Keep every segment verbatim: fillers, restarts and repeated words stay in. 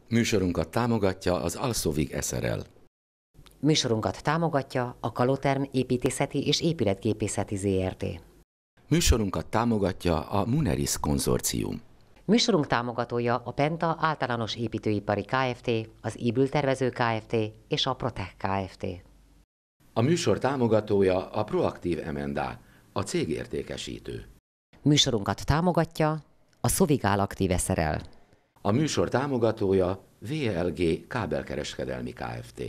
Műsorunkat támogatja az Alszovig es er el. Műsorunkat támogatja a Kaloterm Építészeti és Épületgépészeti zé er té. Műsorunkat támogatja a Muneris konzorcium. Műsorunk támogatója a Penta Általános Építőipari Kft., az Ébültervező Kft. És a Protech Kft. A műsor támogatója a Proaktív em and á, a cégértékesítő. Műsorunkat támogatja a Szovigál Aktív es er el. A műsor támogatója vé el gé Kábelkereskedelmi Kft.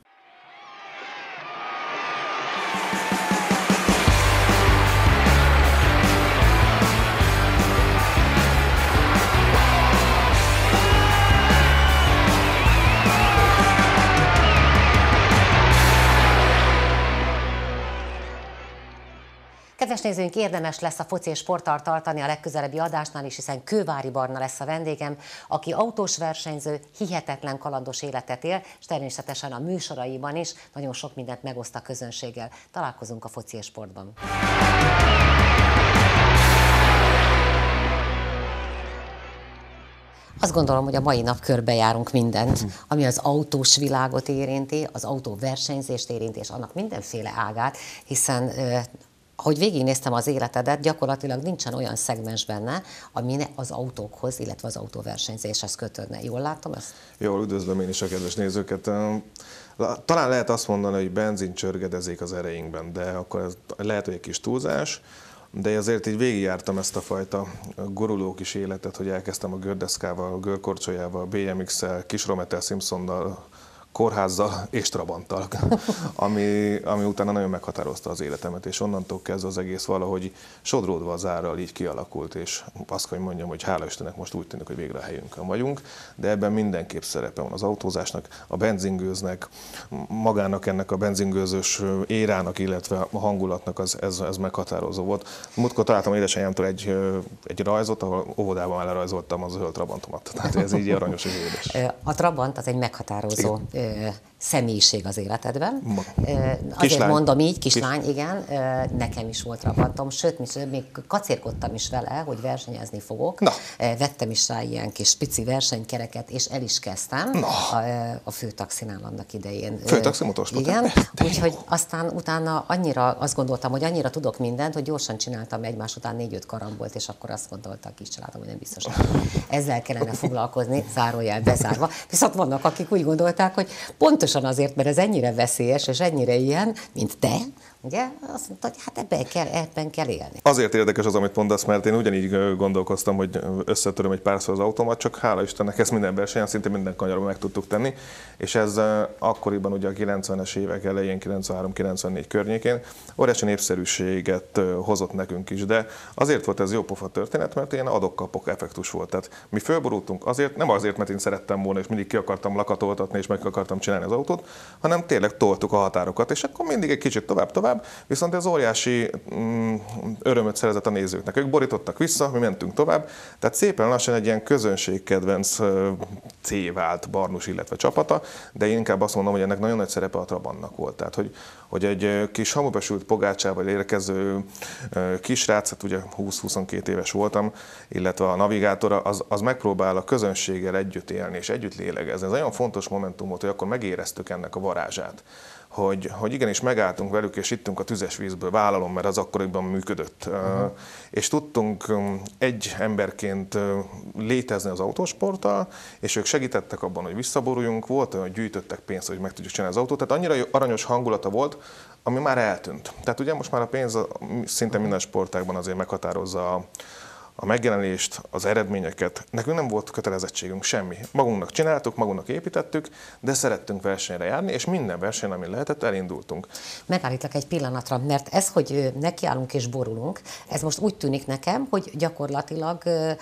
Kedves nézőink, érdemes lesz a foci és sporttal tartani a legközelebbi adásnál is, hiszen Kővári Barna lesz a vendégem, aki autós versenyző, hihetetlen kalandos életet él, és természetesen a műsoraiban is nagyon sok mindent megoszt a közönséggel. Találkozunk a foci és sportban. Azt gondolom, hogy a mai nap körbejárunk mindent, ami az autós világot érinti, az autóversenyzést érinti, és annak mindenféle ágát, hiszen ahogy végignéztem az életedet, gyakorlatilag nincsen olyan szegmens benne, ami ne az autókhoz, illetve az autóversenyzéshez kötődne. Jól látom ezt? Jól, üdvözlöm én is a kedves nézőket. Talán lehet azt mondani, hogy benzin csörgedezik az ereinkben, de akkor ez lehet, hogy egy kis túlzás, de azért így végigjártam ezt a fajta guruló kis életet, hogy elkezdtem a gördeszkával, a görkorcsolyával, bé em iksszel, kis Rometel Simpsonnal, kórházzal és Trabanttal, ami, ami utána nagyon meghatározta az életemet, és onnantól kezdve az egész valahogy sodródva az árral így kialakult, és azt kell, hogy mondjam, hogy hála Istennek most úgy tűnik, hogy végre a helyünkön vagyunk, de ebben mindenképp szerepe van az autózásnak, a benzingőznek, magának ennek a benzingőzős érának, illetve a hangulatnak az, ez, ez meghatározó volt. Múltkor találtam édesanyámtól egy, egy rajzot, ahol óvodában elrajzoltam a zöld Trabantomat, tehát ez így aranyos és édes. A Trabant az egy meghatározó igen. személyiség az életedben. Ma. Azért kislány. Mondom így, kislány, Kis... igen, nekem is volt Trabantom, sőt, még kacérkodtam is vele, hogy versenyezni fogok. Na. Vettem is rá ilyen kis pici versenykereket, és el is kezdtem a, a főtaxinál annak idején. Főtaxi motorsport. Igen, úgyhogy aztán utána annyira azt gondoltam, hogy annyira tudok mindent, hogy gyorsan csináltam egymás után négy-öt karambolt, és akkor azt gondolta a kis családom, hogy nem biztos, ezzel kellene foglalkozni, zárójel bezárva. Viszont vannak, akik úgy gondolták, hogy pontosan azért, mert ez ennyire veszélyes, és ennyire ilyen, mint te, ugye, azt mondta, hogy hát ebben kell, ebben kell élni. Azért érdekes az, amit mondasz, mert én ugyanígy gondolkoztam, hogy összetöröm egy párszor az autómat, csak hála Istennek ezt minden versenyen, szinte minden kanyarban meg tudtuk tenni, és ez akkoriban ugye a kilencvenes évek elején, kilencvenhárom kilencvennégy környékén óriási népszerűséget hozott nekünk is, de azért volt ez jó pofa történet, mert ilyen adok-kapok effektus volt. Tehát mi fölborultunk azért, nem azért, mert én szerettem volna, és mindig ki akartam lakatoltatni, és meg akartam csinálni az autót, hanem tényleg toltuk a határokat, és akkor mindig egy kicsit tovább-tovább. Viszont ez óriási mm, örömöt szerezett a nézőknek. Ők borítottak vissza, mi mentünk tovább, tehát szépen lassan egy ilyen közönségkedvenc cé vált Barnus, illetve csapata, de én inkább azt mondom, hogy ennek nagyon nagy szerepe a Trabantnak volt. Tehát, hogy, hogy egy kis hamubesült pogácsával érkező kisrác, hát ugye húsz-huszonkét éves voltam, illetve a navigátora, az, az megpróbál a közönséggel együtt élni és együtt lélegezni. Ez nagyon fontos momentum volt, hogy akkor megéreztük ennek a varázsát. Hogy, hogy igenis megálltunk velük, és ittünk a tüzes vízből, vállalom, mert az akkoriban működött. Uh-huh. És tudtunk egy emberként létezni az autósporttal, és ők segítettek abban, hogy visszaboruljunk, volt olyan, hogy gyűjtöttek pénzt, hogy meg tudjuk csinálni az autót, tehát annyira aranyos hangulata volt, ami már eltűnt. Tehát ugye most már a pénz szinte minden sportágban azért meghatározza a a megjelenést, az eredményeket. Nekünk nem volt kötelezettségünk semmi. Magunknak csináltuk, magunknak építettük, de szerettünk versenyre járni, és minden verseny, ami lehetett, elindultunk. Megállítlak egy pillanatra, mert ez, hogy nekiállunk és borulunk, ez most úgy tűnik nekem, hogy gyakorlatilag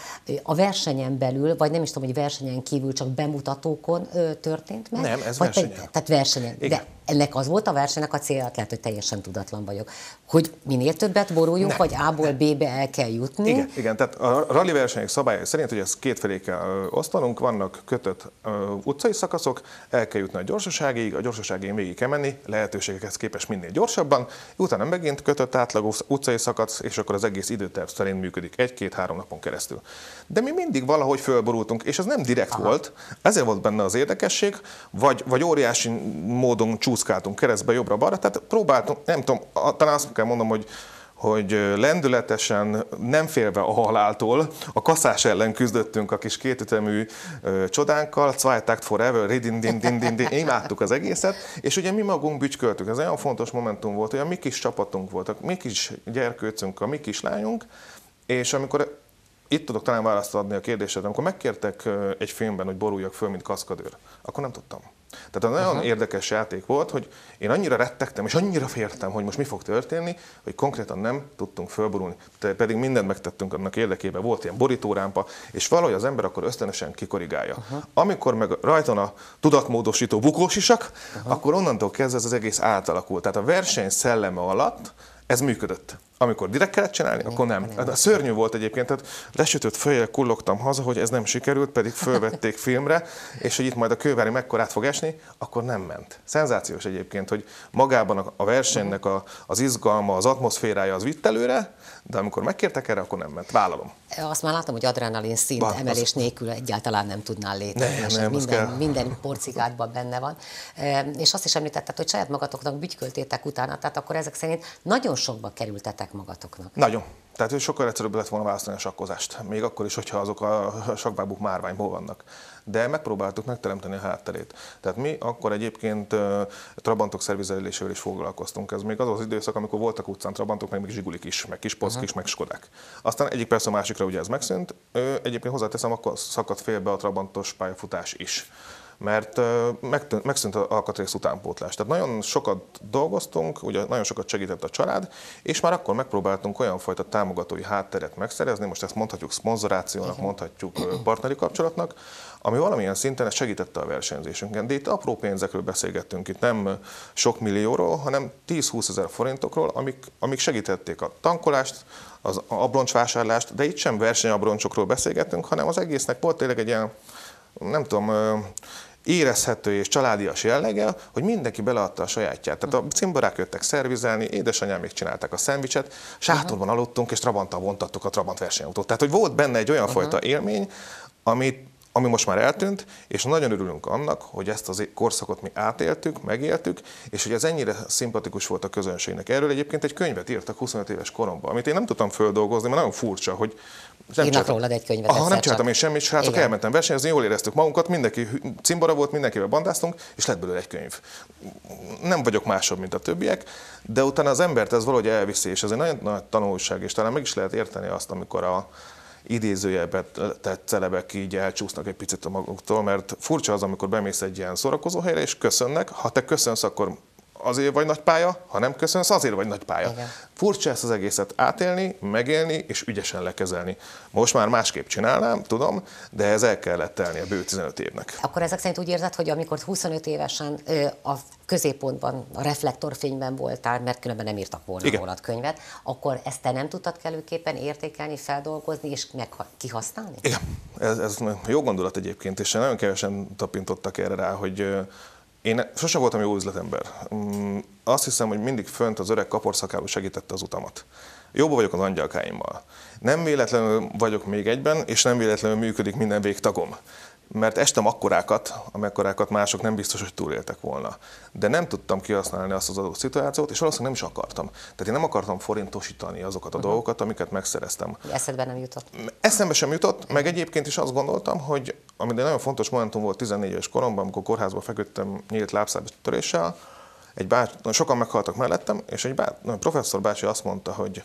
a versenyen belül, vagy nem is tudom, hogy versenyen kívül csak bemutatókon történt meg? Nem, ez vagy versenyen. Te, tehát versenyen. Igen. De ennek az volt a versenynek a célja, lehet, hogy teljesen tudatlan vagyok, hogy minél többet boruljunk, nem, vagy A-ból B-be el kell jutni. Igen, igen, tehát a rally versenyek szabályai szerint, hogy ezt kétfelé kell osztanunk, vannak kötött uh, utcai szakaszok, el kell jutni a gyorsaságig, a gyorsaságig végig kell menni, lehetőségekhez képest minél gyorsabban, utána megint kötött átlagos utcai szakasz, és akkor az egész időterv szerint működik egy-két-három napon keresztül. De mi mindig valahogy fölborultunk, és ez nem direkt Aha. volt, ezért volt benne az érdekesség, vagy, vagy óriási módon csúszkáltunk keresztbe jobbra-balra, tehát próbáltunk, nem tudom, talán azt kell mondom, hogy hogy lendületesen, nem félve a haláltól, a kaszás ellen küzdöttünk a kis kétütemű ö, csodánkkal, Zweitakt Forever, ridin-din-din-din, imádtuk az egészet, és ugye mi magunk bütyköltük, ez olyan fontos momentum volt, hogy a mi kis csapatunk voltak, mi kis gyerkőcünk, a mi kis lányunk, és amikor itt tudok talán választ adni a kérdésre, amikor megkértek egy filmben, hogy boruljak föl, mint kaszkadőr, akkor nem tudtam. Tehát nagyon Aha. érdekes játék volt, hogy én annyira rettegtem, és annyira féltem, hogy most mi fog történni, hogy konkrétan nem tudtunk fölborulni. Pedig mindent megtettünk annak érdekében, volt ilyen borítórámpa, és valahogy az ember akkor ösztönösen kikorrigálja. Aha. Amikor meg rajton a tudatmódosító bukósisak, Aha. akkor onnantól kezdve ez az egész átalakult. Tehát a verseny szelleme alatt ez működött. Amikor direkt kellett csinálni, akkor nem. Hát szörnyű volt egyébként, tehát lesütött fejjel kullogtam haza, hogy ez nem sikerült, pedig fölvették filmre, és hogy itt majd a kővári mekkorát fog esni, akkor nem ment. Szenzációs egyébként, hogy magában a versenynek a, az izgalma, az atmoszférája az vitt előre, de amikor megkértek erre, akkor nem ment. Vállalom. Azt már látom, hogy adrenalin szint ba, emelés az... nélkül egyáltalán nem tudnál létezni, nem, és nem, minden, minden porcikádban benne van. És azt is említetted, hogy saját magatoknak bütyköltétek utána, tehát akkor ezek szerint nagyon sokba kerültetek magatoknak. Nagyon. Tehát sokkal egyszerűbb lett volna választani a sakkozást, még akkor is, hogyha azok a sakkbábuk márványból vannak. De megpróbáltuk megteremteni a hátterét. Tehát mi akkor egyébként uh, trabantok szervizelésével is foglalkoztunk. Ez még az az időszak, amikor voltak utcán trabantok, meg még zsigulik is, meg kis poszkis, uh-huh. meg skodák. Aztán egyik persze a másikra ugye ez megszűnt. Ö, egyébként hozzáteszem, akkor szakadt félbe a trabantos pályafutás is. Mert uh, megszűnt az alkatrész utánpótlás. Tehát nagyon sokat dolgoztunk, ugye nagyon sokat segített a család, és már akkor megpróbáltunk olyan fajta támogatói hátteret megszerezni, most ezt mondhatjuk szponzorációnak, mondhatjuk partneri kapcsolatnak, ami valamilyen szinten segítette a versenyzésünket. De itt apró pénzekről beszélgettünk, itt nem sok millióról, hanem tíz-húszezer forintokról, amik, amik segítették a tankolást, az abroncsvásárlást, de itt sem versenyabroncsokról beszélgettünk, hanem az egésznek volt tényleg egy ilyen, nem tudom, érezhető és családias jellege, hogy mindenki beleadta a sajátját. Tehát a cimborák jöttek szervizelni, édesanyám még csinálták a szendvicset, sátorban aludtunk és Trabanttal vontattuk a Trabant versenyautót. Tehát, hogy volt benne egy olyan uh-huh. fajta élmény, amit ami most már eltűnt, és nagyon örülünk annak, hogy ezt az korszakot mi átéltük, megéltük, és hogy ez ennyire szimpatikus volt a közönségnek. Erről egyébként egy könyvet írtak huszonöt éves koromban, amit én nem tudtam földolgozni, mert nagyon furcsa, hogy nem Írnak rólad egy könyvet. Aha, nem csináltam én semmit, srácok, elmentem versenyezni, jól éreztük magunkat, mindenki cimbora volt, mindenkivel bandáztunk, és lett belőle egy könyv. Nem vagyok másabb, mint a többiek, de utána az embert ez valahogy elviszi, és ez egy nagyon nagy tanulság, és talán meg is lehet érteni azt, amikor a idézőjelben tett celebek így elcsúsznak egy picit a maguktól, mert furcsa az, amikor bemész egy ilyen szórakozó helyre, és köszönnek. Ha te köszönsz, akkor azért vagy nagy pálya, ha nem köszönsz, azért vagy nagy pálya. Igen. Furcsa ezt az egészet átélni, megélni és ügyesen lekezelni. Most már másképp csinálnám, tudom, de ez el kellett telni a bő tizenöt évnek. Akkor ezek szerint úgy érzed, hogy amikor huszonöt évesen a középpontban, a reflektorfényben voltál, mert különben nem írtak volna Igen. rólad könyvet, akkor ezt te nem tudtad kellőképpen értékelni, feldolgozni és meg kihasználni? Igen, ez, ez jó gondolat egyébként, és nagyon kevesen tapintottak erre rá, hogy én sosem voltam jó üzletember. Azt hiszem, hogy mindig fönt az öreg kaporszakáló segítette az utamat. Jóba vagyok az angyalkáimmal. Nem véletlenül vagyok még egyben, és nem véletlenül működik minden végtagom. Mert estem akkorákat, amekkorákat mások nem biztos, hogy túléltek volna. De nem tudtam kihasználni azt az adott szituációt, és valószínűleg nem is akartam. Tehát én nem akartam forintosítani azokat a uh-huh. dolgokat, amiket megszereztem. Eszedbe nem jutott? Eszembe sem jutott, uh-huh. meg egyébként is azt gondoltam, hogy ami egy nagyon fontos momentum volt tizennégy éves koromban, amikor kórházba feküdtem nyílt lábszábtöréssel, egy bács, sokan meghaltak mellettem, és egy bács, professzor bácsi azt mondta, hogy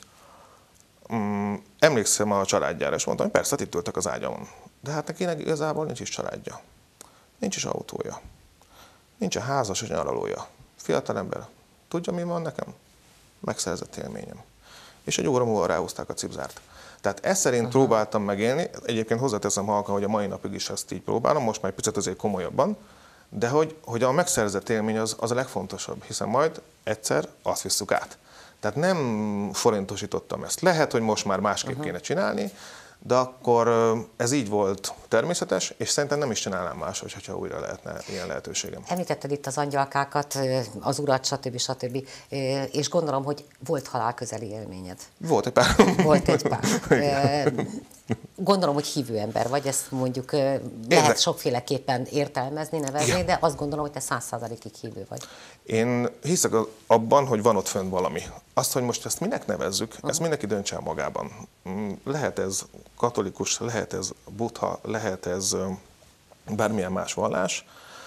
mm, emlékszem a családjára, és mondtam, hogy persze, itt ültek az ágyamon. De hát nekinek igazából nincs is családja. Nincs is autója. Nincs a házas, és nyaralója. Fiatalember. Tudja, mi van nekem? Megszerzett élményem. És egy óra múlva ráhúzták a cipzárt. Tehát ezt szerint uh-huh. próbáltam megélni. Egyébként hozzáteszem halkan, hogy a mai napig is ezt így próbálom, most már egy picit azért komolyabban, de hogy, hogy a megszerzett élmény az, az a legfontosabb, hiszen majd egyszer azt visszük át. Tehát nem forintosítottam ezt. Lehet, hogy most már másképp uh-huh. kéne csinálni, de akkor ez így volt természetes, és szerintem nem is csinálnám máshogy, hogyha újra lehetne ilyen lehetőségem. Említetted itt az angyalkákat, az urat, stb. stb. És gondolom, hogy volt halálközeli élményed. Volt egy pár. Volt egy pár. Gondolom, hogy hívő ember vagy, ezt mondjuk lehet sokféleképpen értelmezni, nevezni, igen, de azt gondolom, hogy te száz százalékig hívő vagy. Én hiszek abban, hogy van ott fönn valami. Azt, hogy most ezt minek nevezzük, uh-huh. ezt mindenki döntse el magában. Lehet ez katolikus, lehet ez buddha, lehet ez bármilyen más vallás.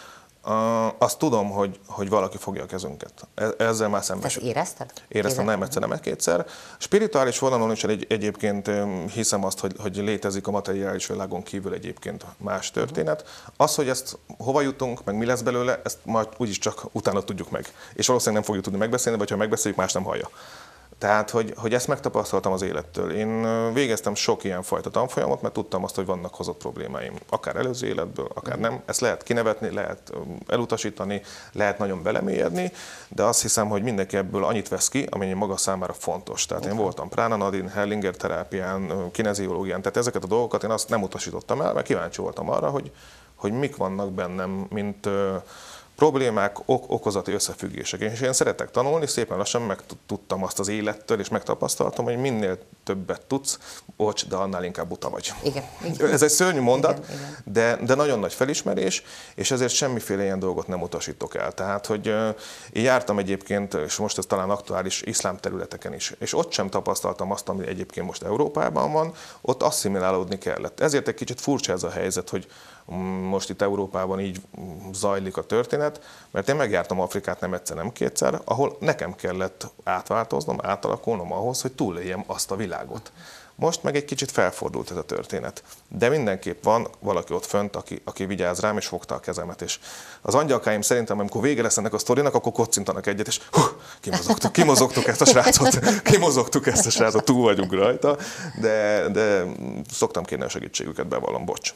Uh, azt tudom, hogy, hogy valaki fogja a kezünket. Ezzel már szembesül. Ezt érezted? Éreztem, nem egyszer, nem kétszer. Spirituális vonalon is egy, egyébként hiszem azt, hogy, hogy létezik a materiális világon kívül egyébként más történet. Az, hogy ezt hova jutunk, meg mi lesz belőle, ezt majd úgyis csak utána tudjuk meg. És valószínűleg nem fogjuk tudni megbeszélni, vagy ha megbeszéljük, más nem hallja. Tehát, hogy, hogy ezt megtapasztaltam az élettől. Én végeztem sok ilyen fajta tanfolyamot, mert tudtam azt, hogy vannak hozott problémáim. Akár előző életből, akár nem. Ezt lehet kinevetni, lehet elutasítani, lehet nagyon belemélyedni, de azt hiszem, hogy mindenki ebből annyit vesz ki, amennyi maga számára fontos. Tehát én voltam Prana-Nadin, Hellinger terápián, kineziológián, tehát ezeket a dolgokat én azt nem utasítottam el, mert kíváncsi voltam arra, hogy, hogy mik vannak bennem, mint problémák, ok- okozati összefüggések. És én szeretek tanulni, szépen lassan megtudtam azt az élettől, és megtapasztaltam, hogy minél többet tudsz, bocs, de annál inkább buta vagy. Igen, igen. Ez egy szörnyű mondat, igen, igen. De, de nagyon nagy felismerés, és ezért semmiféle ilyen dolgot nem utasítok el. Tehát, hogy uh, én jártam egyébként, és most ez talán aktuális iszlám területeken is, és ott sem tapasztaltam azt, ami egyébként most Európában van, ott asszimilálódni kellett. Ezért egy kicsit furcsa ez a helyzet, hogy most itt Európában így zajlik a történet, mert én megjártam Afrikát nem egyszer, nem kétszer, ahol nekem kellett átváltoznom, átalakulnom ahhoz, hogy túléljem azt a világot. Most meg egy kicsit felfordult ez a történet. De mindenképp van valaki ott fönt, aki, aki vigyáz rám, és fogta a kezemet. És az angyalkáim szerintem, amikor vége lesz ennek a sztorinak, akkor kocintanak egyet, és hú, kimozogtuk, kimozogtuk ezt a srácot, kimozogtuk ezt a srácot, túl vagyunk rajta, de, de szoktam kérni a segítségüket, bevallom, bocs.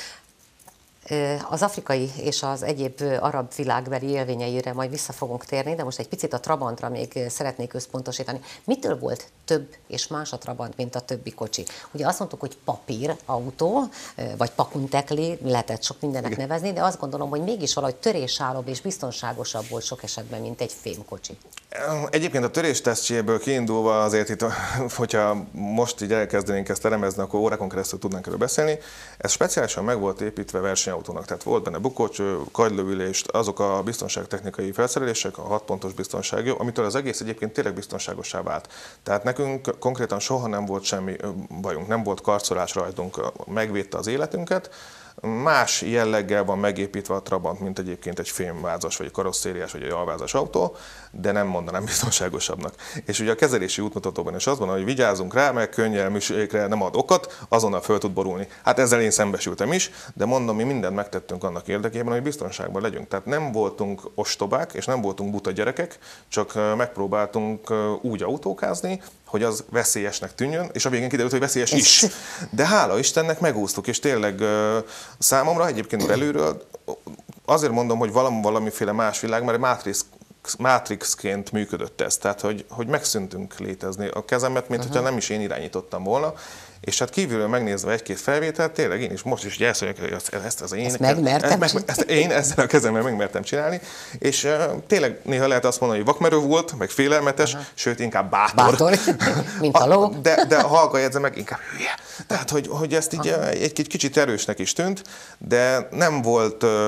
Az afrikai és az egyéb arab világbeli élményeire majd vissza fogunk térni, de most egy picit a Trabantra még szeretnék összpontosítani. Mitől volt több és más a Trabant, mint a többi kocsi? Ugye azt mondtuk, hogy papír, autó, vagy pakuntekli, lehetett sok mindennek igen. nevezni, de azt gondolom, hogy mégis valahogy törésállóbb és biztonságosabb volt sok esetben, mint egy fémkocsi. Egyébként a töréstesztjéből kiindulva azért itt, hogyha most így elkezdenénk ezt elemezni, akkor órákon keresztül tudnánk erről beszélni. Ez speciálisan meg volt építve versenyautónak, tehát volt benne bukócső, kagylóülést, azok a biztonságtechnikai felszerelések, a hat pontos biztonsági, amitől az egész egyébként tényleg biztonságosá vált. Tehát nekünk konkrétan soha nem volt semmi bajunk, nem volt karcolás rajtunk, megvédte az életünket. Más jelleggel van megépítve a Trabant, mint egyébként egy fémvázas, vagy egy karosszériás, vagy egy alvázas autó, de nem mondanám biztonságosabbnak. És ugye a kezelési útmutatóban is az van, hogy vigyázzunk rá, meg könnyelműségre nem ad okot, azonnal föl tud borulni. Hát ezzel én szembesültem is, de mondom, mi mindent megtettünk annak érdekében, hogy biztonságban legyünk. Tehát nem voltunk ostobák, és nem voltunk buta gyerekek, csak megpróbáltunk úgy autókázni, hogy az veszélyesnek tűnjön, és a végén kiderült, hogy veszélyes is. De hála Istennek megúsztuk, és tényleg számomra egyébként belülről azért mondom, hogy valami, valamiféle más világ, mert Matrix, Matrixként működött ez, tehát hogy, hogy megszűntünk létezni. A kezemet, mint uh-huh. hogyha nem is én irányítottam volna, és hát kívülről megnézve egy-két felvételt, tényleg én is most is ugye elszóljak, hogy ezt, ezt az én... Ezt megmertem ezt, ezt, ezt én ezzel a kezemmel megmertem csinálni, és uh, tényleg néha lehet azt mondani, hogy vakmerő volt, meg félelmetes, uh-huh. sőt inkább bátor. Bátor, mint a ló. De, de ha hallga jegyzem meg, inkább hülye. Tehát, hogy, hogy ezt így uh-huh. egy kicsit erősnek is tűnt, de nem volt uh,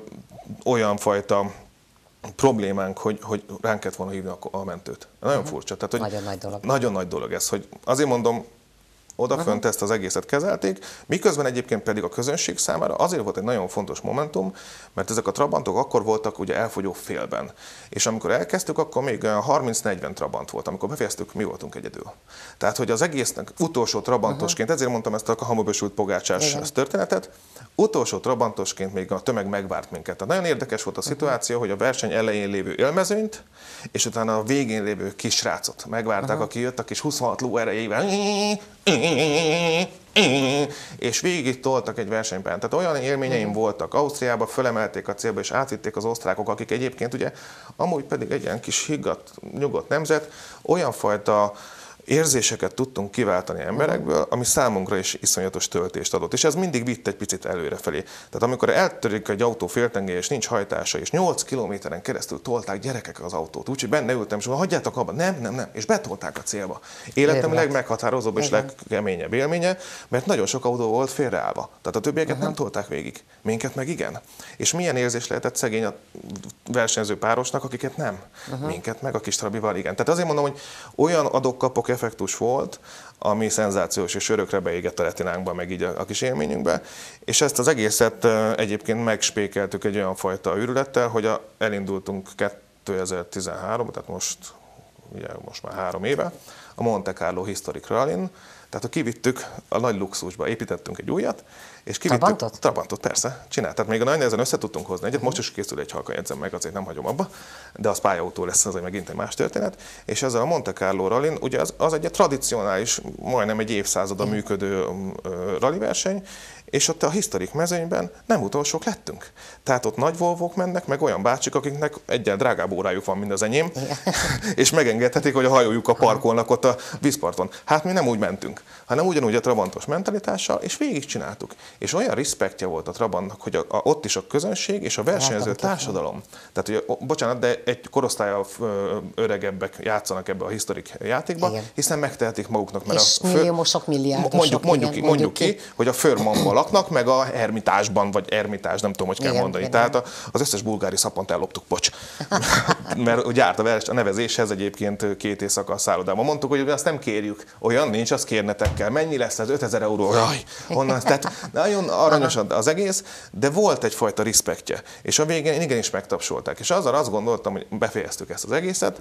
olyan fajta problémánk, hogy, hogy ránk kellett volna hívni a, a mentőt. Nagyon uh-huh. furcsa. Tehát, hogy nagyon nagy dolog. Nagyon nagy dolog ez, hogy azért mondom, odafönt ezt az egészet kezelték, miközben egyébként pedig a közönség számára azért volt egy nagyon fontos momentum, mert ezek a Trabantok akkor voltak ugye elfogyó félben. És amikor elkezdtük, akkor még harminc-negyven Trabant volt. Amikor befejeztük, mi voltunk egyedül. Tehát, hogy az egésznek utolsó Trabantosként, ezért mondtam ezt a hamubösült pogácsás történetet, utolsó Trabantosként még a tömeg megvárt minket. Tehát nagyon érdekes volt a szituáció, hogy a verseny elején lévő élmezőnyt, és utána a végén lévő kisrácot megvárták, uh-huh. aki jött a kis huszonhat ló erejével, és végig toltak egy versenyben. Tehát olyan élményeim uh-huh. voltak. Ausztriába fölemelték a célba, és átvitték az osztrákok, akik egyébként ugye amúgy pedig egy ilyen kis higgadt, nyugodt nemzet, olyan fajta érzéseket tudtunk kiváltani emberekből, ami számunkra is iszonyatos töltést adott. És ez mindig vitt egy picit előrefelé. Tehát amikor eltörik egy autó féltengely, és nincs hajtása, és nyolc kilométeren keresztül tolták gyerekek az autót, úgyhogy benne ültem, és mondom, hagyjátok abba, nem, nem, nem, és betolták a célba. Életem legmeghatározóbb és legkeményebb élménye, mert nagyon sok autó volt félreállva. Tehát a többieket uh-huh. nem tolták végig, minket meg igen. És milyen érzés lehetett szegény a versenyző párosnak, akiket nem, uh-huh. minket meg a kis trabival igen. Tehát azért mondom, hogy olyan adok-kapok effektus volt, ami szenzációs és örökre beégett a retinánkba, meg így a, a kis élményünkbe. És ezt az egészet egyébként megspékeltük egy olyan fajta őrülettel, hogy a, elindultunk kétezer-tizenháromban, tehát most, ugye, most már három éve, a Monte Carlo Historic Rallyn, tehát kivittük a nagy luxusba, építettünk egy újat, és kivittük... Trabantot? Trabantot, persze, csinált. Tehát még a nagy nehezen össze tudtunk hozni egyet, most is készül egy halka, jegyzem meg, azért nem hagyom abba, de az pályautó lesz, az megint egy más történet. És ezzel a Monte Carlo Rallyn, ugye az, az egy tradicionális, majdnem egy évszázada működő rally verseny, és ott a historik mezőnyben nem utolsók lettünk. Tehát ott nagy Volvók mennek, meg olyan bácsik, akiknek egyen drágább órájuk van, mint az enyém, és megengedhetik, hogy a hajójukkal parkolnak ott a vízparton. Hát mi nem úgy mentünk, hanem ugyanúgy a trabantos mentalitással, és végigcsináltuk. És olyan respektje volt a Trabantnak, hogy a, a, ott is a közönség és a versenyző társadalom. Tehát, hogy, bocsánat, de egy korosztálya öregebbek játszanak ebbe a historik játékba, igen. hiszen megtehetik maguknak. Mert és a fő, milliómosok, milliárdosok. Mondjuk, mondjuk, igen, ki, mondjuk ki, hogy a Förmanban laknak, meg a Hermitásban, vagy Ermitás, nem tudom, hogy kell igen, mondani. Igen. Tehát a, az összes bulgári szapont elloptuk, bocs. Mert gyárt a, vers, a nevezéshez egyébként két éjszaka a szállodában. Mondtuk, hogy azt nem kérjük, olyan nincs, azt kérnetek kell. Mennyi lesz ez? ötezer euró? Jaj, onnan, tehát nagyon aranyos az egész, de volt egyfajta respektje. És a végén igenis megtapsolták. És azzal azt gondoltam, hogy befejeztük ezt az egészet.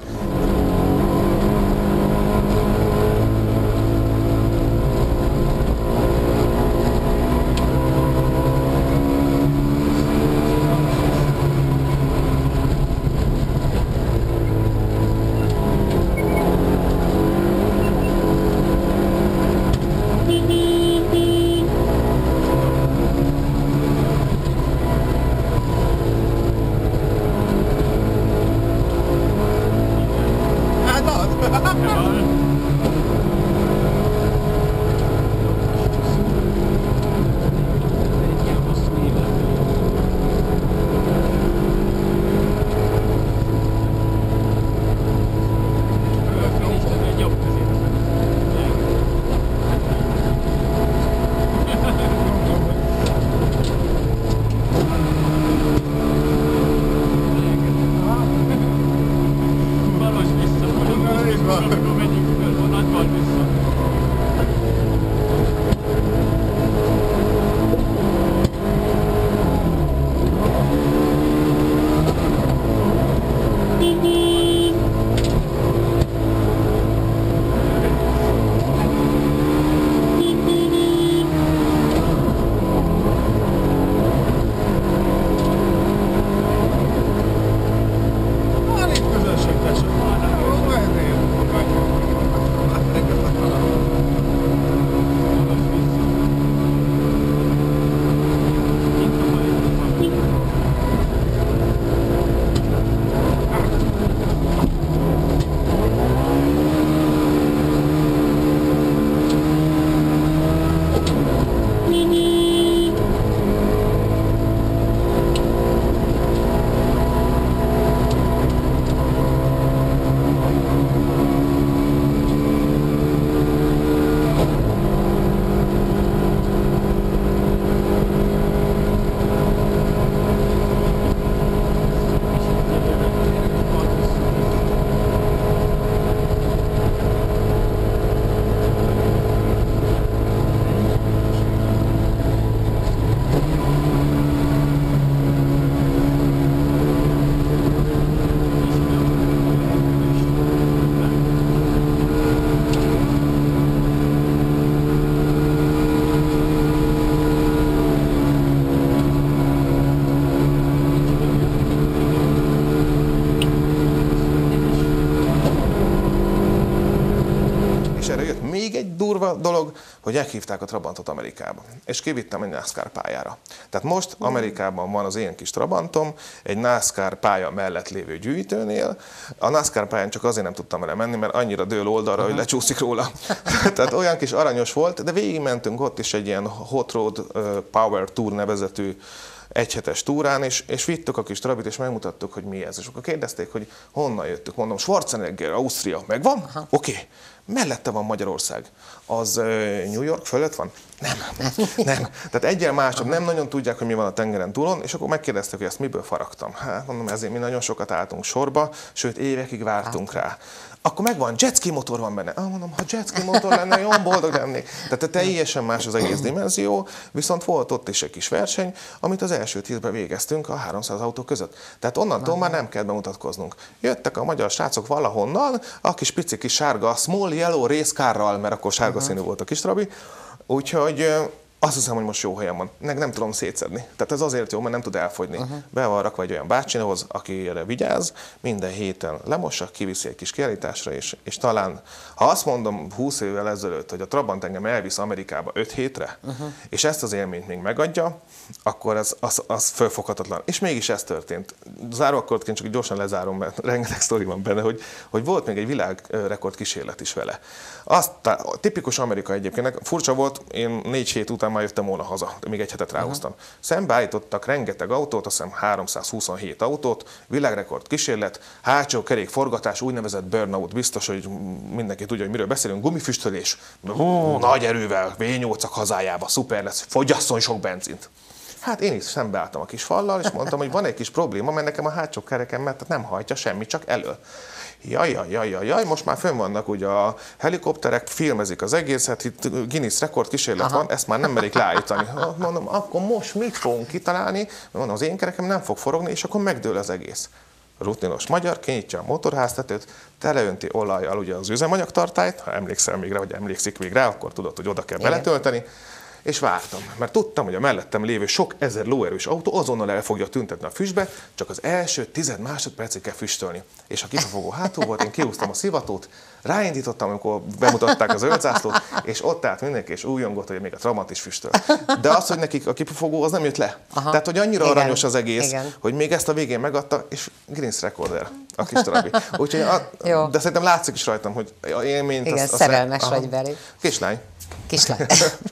durva dolog, hogy meghívták a Trabantot Amerikába, és kivittem egy NASCAR pályára. Tehát most Amerikában van az én kis Trabantom, egy NASCAR pálya mellett lévő gyűjtőnél. A NASCAR pályán csak azért nem tudtam vele menni, mert annyira dől oldalra, hogy lecsúszik róla. Tehát olyan kis aranyos volt, de végigmentünk ott is egy ilyen Hot Road Power Tour nevezetű egyhetes túrán, és, és vittük a kis Trabit, és megmutattuk, hogy mi ez. És akkor kérdezték, hogy honnan jöttük. Mondom, Schwarzenegger, Ausztria, megvan? Oké. Okay. Mellette van Magyarország. Az uh, New York fölött van? Nem. Nem. Tehát egyel másod, nem nagyon tudják, hogy mi van a tengeren túlon, és akkor megkérdezték, hogy ezt miből faragtam. Hát mondom, ezért mi nagyon sokat álltunk sorba, sőt évekig vártunk rá. Akkor megvan, jetski motor van benne. Ah, mondom, ha jetski motor lenne, jól boldog lennék. Tehát teljesen más az egész dimenzió, viszont volt ott is egy kis verseny, amit az első tízben végeztünk a háromszáz autó között. Tehát onnantól már nem kell bemutatkoznunk. Jöttek a magyar srácok valahonnan, a kis pici kis sárga small yellow race carral, mert akkor sárga uh-huh. színű volt a kis Trabi. Úgyhogy azt hiszem, hogy most jó helyen van. Nem, nem tudom szétszedni. Tehát ez azért jó, mert nem tud elfogyni. Uh-huh. Be van rakva egy olyan bácsihoz, aki erre vigyáz, minden héten lemossa, kiviszi egy kis kiállításra, és, és talán, ha azt mondom húsz évvel ezelőtt, hogy a Trabant engem elvisz Amerikába öt hétre, uh-huh. és ezt az élményt még megadja, akkor az, az, az fölfoghatatlan. És mégis ez történt. Záróakkordként csak gyorsan lezárom, mert rengeteg sztori van benne, hogy, hogy volt még egy világrekord kísérlet is vele. Azt, tipikus Amerika egyébként, furcsa volt, én négy hét után már jöttem volna haza, még egy hetet ráhoztam. Uh-huh. Szembeállítottak rengeteg autót, azt hiszem háromszázhuszonhét autót, világrekord kísérlet, hátsó kerék forgatás, úgynevezett burnout, biztos, hogy mindenki tudja, hogy miről beszélünk, gumifüstölés, uh, nagy erővel, vé nyolcak hazájába, szuper lesz, fogyasszon sok benzint. Hát én is szembeálltam a kis fallal, és mondtam, hogy van egy kis probléma, mert nekem a hátsó kereken mert nem hajtja semmi, csak elől. Jaj, jaj, jaj, jaj, jaj, most már fönn vannak ugye a helikopterek, filmezik az egészet, itt Guinness rekord kísérlet Aha. van, ezt már nem merik leállítani. Mondom, akkor most mit fogunk kitalálni? Mondom, az én kerekem nem fog forogni, és akkor megdől az egész. Rutinos magyar kinyitja a motorháztetőt, teleönti olajjal ugye az üzemanyagtartályt, ha emlékszel még rá, vagy emlékszik még rá, akkor tudod, hogy oda kell Igen. beletölteni. És vártam, mert tudtam, hogy a mellettem lévő sok ezer lóerős autó azonnal el fogja tüntetni a füstbe, csak az első tized másodpercig kell füstölni. És a kipufogó hátul volt, én kihúztam a szivatót, ráindítottam, amikor bemutatták az zöld zászlót, és ott állt mindenki, és újongott, hogy még a Trabant is füstöl. De az, hogy nekik a kipufogó, az nem jött le. Aha. Tehát, hogy annyira Igen. aranyos az egész, Igen. hogy még ezt a végén megadta, és Guinness rekorder a kis Trabi. Úgyhogy a, de szerintem látszik is rajtam, hogy a élményt... Igen, az, az szerelmes vagy belé. Kislány. Kislány.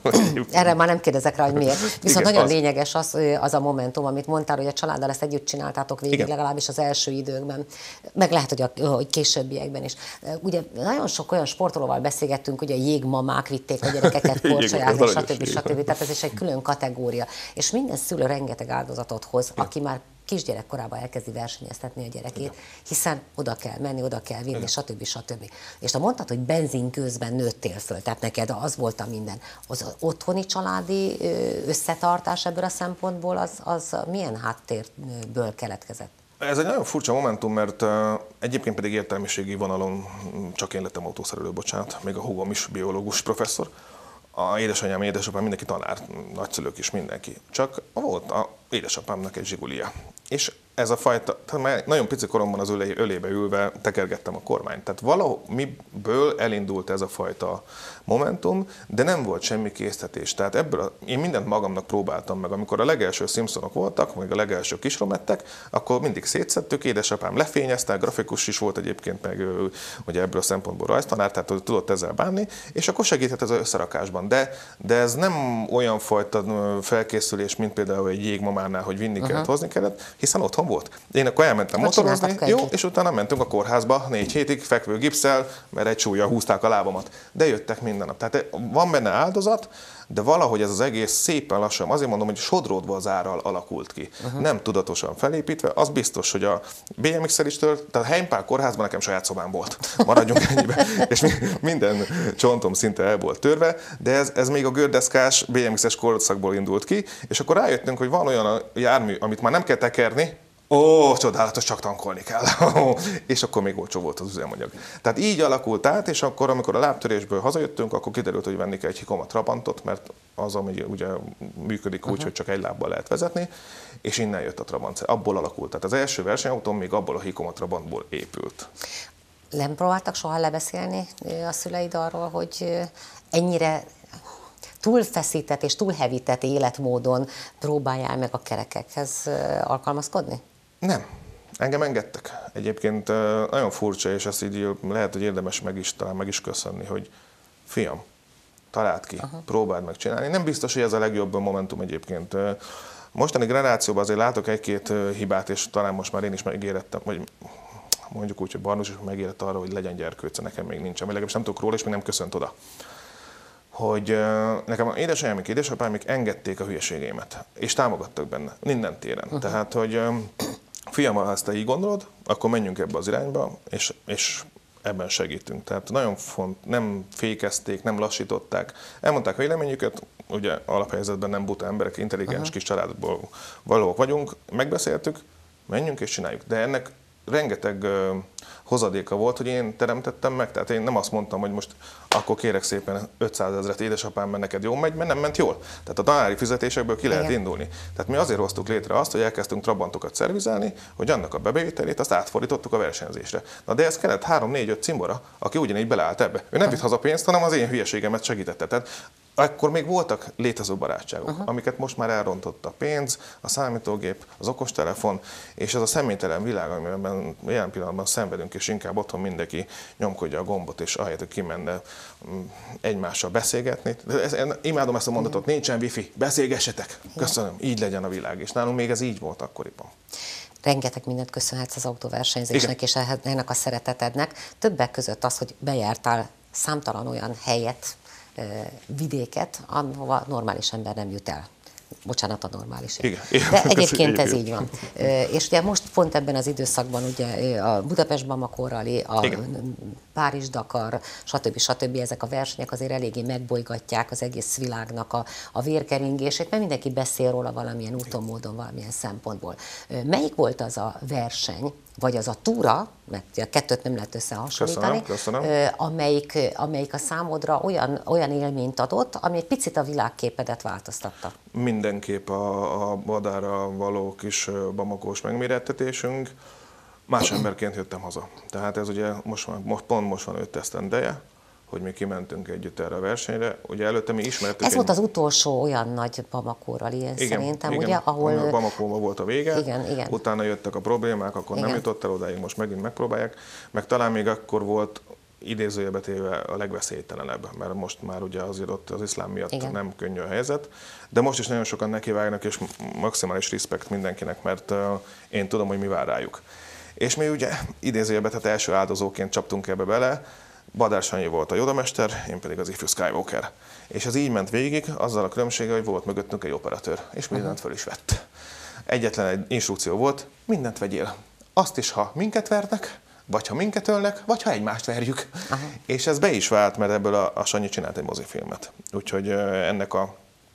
Erre már nem kérdezek rá, hogy miért. Viszont Igen, nagyon az. lényeges az, az a momentum, amit mondtál, hogy a családdal ezt együtt csináltátok végig, Igen. legalábbis az első időkben, meg lehet, hogy, a, hogy későbbiekben is. Ugye nagyon sok olyan sportolóval beszélgettünk, ugye a jégmamák vitték a gyerekeket korcsolyázni, stb. stb. Tehát ez is egy külön kategória. És minden szülő rengeteg áldozatot hoz, Igen. aki már kisgyerekkorában elkezdi versenyeztetni a gyerekét, hiszen oda kell menni, oda kell vinni, stb. stb. És te mondtad, hogy benzin közben nőttél föl, tehát neked az volt a minden. Az otthoni családi összetartás ebből a szempontból, az, az milyen háttérből keletkezett? Ez egy nagyon furcsa momentum, mert egyébként pedig értelmiségi vonalon csak én lettem autószerelő, bocsánat, még a húgom is biológus professzor. A édesanyám, édesapám, mindenki tanár, nagyszülők is, mindenki. Csak volt a édesapámnak egy Zsigulia. És ez a fajta, tehát nagyon pici koromban az ölé, ölébe ülve tekergettem a kormányt. Tehát valamiből elindult ez a fajta momentum, de nem volt semmi késztetés. Tehát ebből a, én mindent magamnak próbáltam meg. Amikor a legelső Simpsonok voltak, meg a legelső Kisromettek, akkor mindig szétszedtük, édesapám lefényezte, grafikus is volt egyébként, meg ugye ebből a szempontból rajztanár, tehát tudott ezzel bánni, és akkor segített ez az összerakásban. De, de ez nem olyan fajta felkészülés, mint például egy jégmamánál, hogy vinni kellett, uh-huh. hozni kellett, hiszen otthon volt. Én akkor elmentem motorozni, jó, és utána mentünk a kórházba négy hétig fekvő gipsszel, mert egy súllyal húzták a lábamat. De jöttek minden nap. Tehát van benne áldozat, de valahogy ez az egész szépen lassan, azért mondom, hogy sodródva az árral alakult ki. Uh-huh. Nem tudatosan felépítve, az biztos, hogy a bé em iksszel is tört, tehát a Heimpál kórházban nekem saját szobám volt. Maradjunk ennyibe. És minden csontom szinte el volt törve, de ez, ez még a gördeszkás bé em iksz-es korszakból indult ki, és akkor rájöttünk, hogy van olyan a jármű, amit már nem kell tekerni, ó, csodálatos, csak tankolni kell. És akkor még olcsó volt az üzemanyag. Tehát így alakult át, és akkor, amikor a lábtörésből hazajöttünk, akkor kiderült, hogy venni kell egy Hikoma Trabantot, mert az, ami ugye működik úgy, uh-huh. hogy csak egy lábbal lehet vezetni, és innen jött a Trabant. Abból alakult. Tehát az első versenyautóm még abból a Hikoma Trabantból épült. Nem próbáltak soha lebeszélni a szüleid arról, hogy ennyire túlfeszített és túlhevített életmódon próbáljál meg a kerekekhez alkalmazkodni? Nem. Engem engedtek. Egyébként nagyon furcsa, és ezt így lehet, hogy érdemes meg is, talán meg is köszönni, hogy fiam, találd ki, aha, próbáld meg csinálni. Nem biztos, hogy ez a legjobb momentum egyébként. Mostani generációban azért látok egy-két hibát, és talán most már én is megérettem, vagy mondjuk úgy, hogy Barnus is megérett arra, hogy legyen gyerkőce, nekem még nincs, ami legalábbis nem tudok róla, és még nem köszönt oda. Hogy nekem az édesanyámik, édesapámik engedték a hülyeségeimet, és támogattak benne, minden téren. Uh-huh. Tehát, hogy fiam, ha ezt te így gondolod, akkor menjünk ebbe az irányba, és, és ebben segítünk. Tehát nagyon font, nem fékezték, nem lassították, elmondták a véleményüket, ugye alaphelyzetben nem buta emberek, intelligens uh-huh. kis családból valók vagyunk, megbeszéltük, menjünk és csináljuk. De ennek rengeteg uh, hozadéka volt, hogy én teremtettem meg, tehát én nem azt mondtam, hogy most akkor kérek szépen ötszázezret édesapám, mert neked jól megy, mert nem ment jól. Tehát a tanári fizetésekből ki lehet indulni. Tehát mi azért hoztuk létre azt, hogy elkezdtünk trabantokat szervizálni, hogy annak a bevételét azt átfordítottuk a versenyzésre. Na de ez kellett három, négy, öt cimbora, aki ugyanígy beleállt ebbe. Ő nem vitt haza pénzt, hanem az én hülyeségemet segítette. Tehát akkor még voltak létező barátságok, uh-huh. amiket most már elrontott a pénz, a számítógép, az okostelefon, és ez a személytelen világ, amiben jelen pillanatban szenvedünk, és inkább otthon mindenki nyomkodja a gombot, és ahelyett, hogy kimenne egymással beszélgetni. Ez, én imádom ezt a mondatot, nincsen wifi, beszélgessetek. Köszönöm, így legyen a világ. És nálunk még ez így volt akkoriban. Rengeteg mindent köszönhetsz az autóversenyzésnek, igen, és ennek a szeretetednek. Többek között az, hogy bejártál számtalan olyan helyet, vidéket, ahova normális ember nem jut el. Bocsánat, a normális. Igen. De egyébként ez így van. És ugye most pont ebben az időszakban ugye a Budapest Bamako Rally, a igen, Párizs-Dakar, stb. stb. Ezek a versenyek azért eléggé megbolygatják az egész világnak a, a vérkeringését, mert mindenki beszél róla valamilyen úton, módon, valamilyen szempontból. Melyik volt az a verseny, vagy az a túra, mert a kettőt nem lehet összehasonlítani, köszönöm, köszönöm. Amelyik, amelyik a számodra olyan, olyan élményt adott, ami egy picit a világképedet változtatta? Mindenképp a, a Badára való kis bamakós megmérettetésünk. Más emberként jöttem haza. Tehát ez ugye most, most pont most van öt esztendeje, hogy mi kimentünk együtt erre a versenyre. Ugye előtte mi ismertük... Ez egy... volt az utolsó olyan nagy Bamako Rally, én szerintem, igen, ugye? Ahol... Bamakóban volt a vége, igen, igen. Utána jöttek a problémák, akkor igen, nem jutott el odáig, most megint megpróbálják. Meg talán még akkor volt idézőjelbe téve a legveszélytelenebb, mert most már ugye azért ott az iszlám miatt igen, nem könnyű a helyzet. De most is nagyon sokan nekivágnak, és maximális respekt mindenkinek, mert uh, én tudom, hogy mi vár rájuk. És mi ugye idézőjelbe, tehát első áldozóként csaptunk ebbe bele. Badár Sanyi volt a jodamester, én pedig az ifjú Skywalker. És ez így ment végig, azzal a különbséggel, hogy volt mögöttünk egy operatőr, és mindent uh-huh. föl is vett. Egyetlen egy instrukció volt, mindent vegyél. Azt is, ha minket vernek, vagy ha minket ölnek, vagy ha egymást verjük. Uh-huh. És ez be is vált, mert ebből a, a Sanyi csinált egy mozifilmet. Úgyhogy ennek a,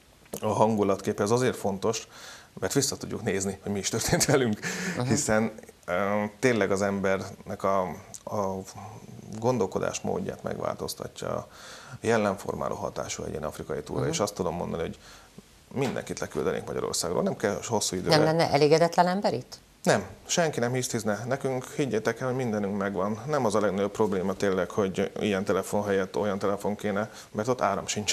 a hangulatkép ez azért fontos, mert vissza tudjuk nézni, hogy mi is történt velünk, uh-huh. hiszen uh, tényleg az embernek a, a gondolkodás módját megváltoztatja a jellemformáló hatású egy ilyen afrikai túra, uh-huh. és azt tudom mondani, hogy mindenkit leküldenénk Magyarországról, nem kell hosszú időre. Nem lenne elégedetlen ember itt? Nem, senki nem hisztizne. Nekünk, higgyétek el, hogy mindenünk megvan. Nem az a legnagyobb probléma tényleg, hogy ilyen telefon helyett olyan telefon kéne, mert ott áram sincs.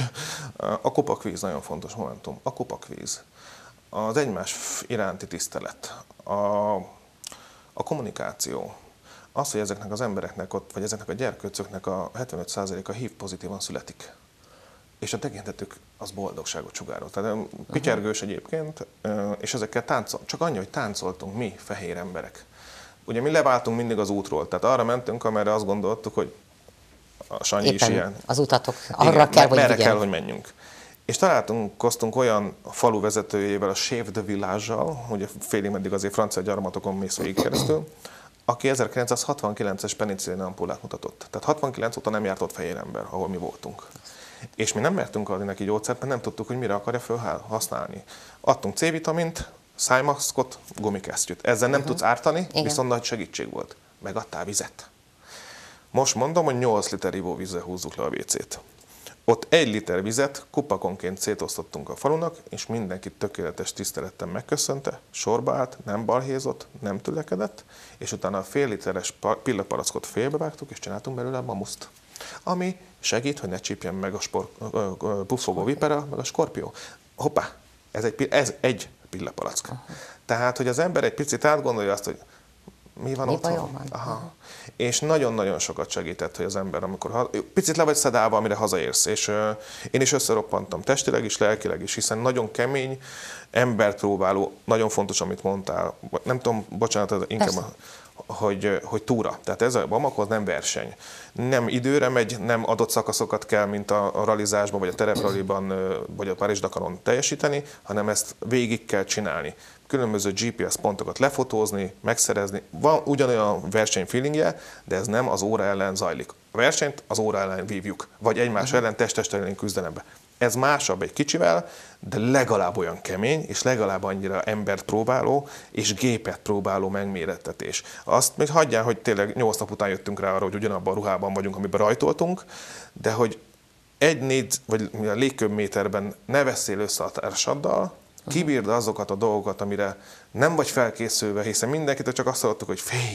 A kupakvíz nagyon fontos momentum. A kupakvíz. Az egymás iránti tisztelet. A, a kommunikáció. Az, hogy ezeknek az embereknek ott, vagy ezeknek a gyerkőcöknek a hetvenöt százaléka hív pozitívan születik. És a tekintetük az boldogságot sugárol. Tehát pityergős egyébként, és ezekkel táncol, csak annyi, hogy táncoltunk mi, fehér emberek. Ugye mi leváltunk mindig az útról, tehát arra mentünk, amerre azt gondoltuk, hogy a Sanyi éppen is ilyen. Az utatok arra igen, kell, hogy merre vigyen. kell, hogy menjünk. És találkoztunk olyan falu vezetőjével, a Chef de Village-sal, ugye félig meddig azért francia gyarmatokon mész végig keresztül, aki ezerkilencszázhatvankilences penicillin ampullát mutatott. Tehát hatvankilenc óta nem járt ott fehér ember, ahol mi voltunk. És mi nem mertünk adni neki gyógyszert, mert nem tudtuk, hogy mire akarja felhasználni. Adtunk C-vitamint, szájmaszkot, gumikesztyűt. Ezzel nem uh-huh. tudsz ártani, igen, viszont nagy segítség volt. Megadtál vizet. Most mondom, hogy nyolc liter ivóvízzel húzzuk le a vécét. ott egy liter vizet kupakonként szétosztottunk a falunak, és mindenkit tökéletes tisztelettel megköszönte, sorba állt, nem balhézott, nem tülekedett, és utána a fél literes pillapalackot félbevágtuk, és csináltunk belőle a mamuszt, ami segít, hogy ne csípjen meg a spor, puffogó vipera, meg a skorpió. Hoppá, ez egy, ez egy pillapalack. Tehát, hogy az ember egy picit átgondolja azt, hogy mi van mi otthon? Van? Aha. És nagyon-nagyon sokat segített, hogy az ember, amikor ha, picit le vagy szedálva, amire hazaérsz, és uh, én is összeroppantam testileg is, lelkileg is, hiszen nagyon kemény, embert próbáló, nagyon fontos, amit mondtál, nem tudom, bocsánat, ez inkább, a, hogy, hogy túra. Tehát ez a Bamako nem verseny. Nem időre megy, nem adott szakaszokat kell, mint a, a rallizásban, vagy a terepralliban, vagy a Párizs-Dakaron teljesíteni, hanem ezt végig kell csinálni. Különböző gé pé es pontokat lefotózni, megszerezni. Van ugyanolyan versenyfeelingje, de ez nem az óra ellen zajlik. A versenyt az óra ellen vívjuk, vagy egymás uh-huh. ellen test-test ellen küzdelembe. Ez másabb egy kicsivel, de legalább olyan kemény, és legalább annyira embert próbáló, és gépet próbáló megmérettetés. Azt még hagyjál, hogy tényleg nyolc nap után jöttünk rá arra, hogy ugyanabban a ruhában vagyunk, amiben rajtoltunk, de hogy egy négy, vagy a légköbméterben ne veszél össze a társaddal, kibírd azokat a dolgokat, amire nem vagy felkészülve, hiszen mindenkitől csak azt hallottuk, hogy félj,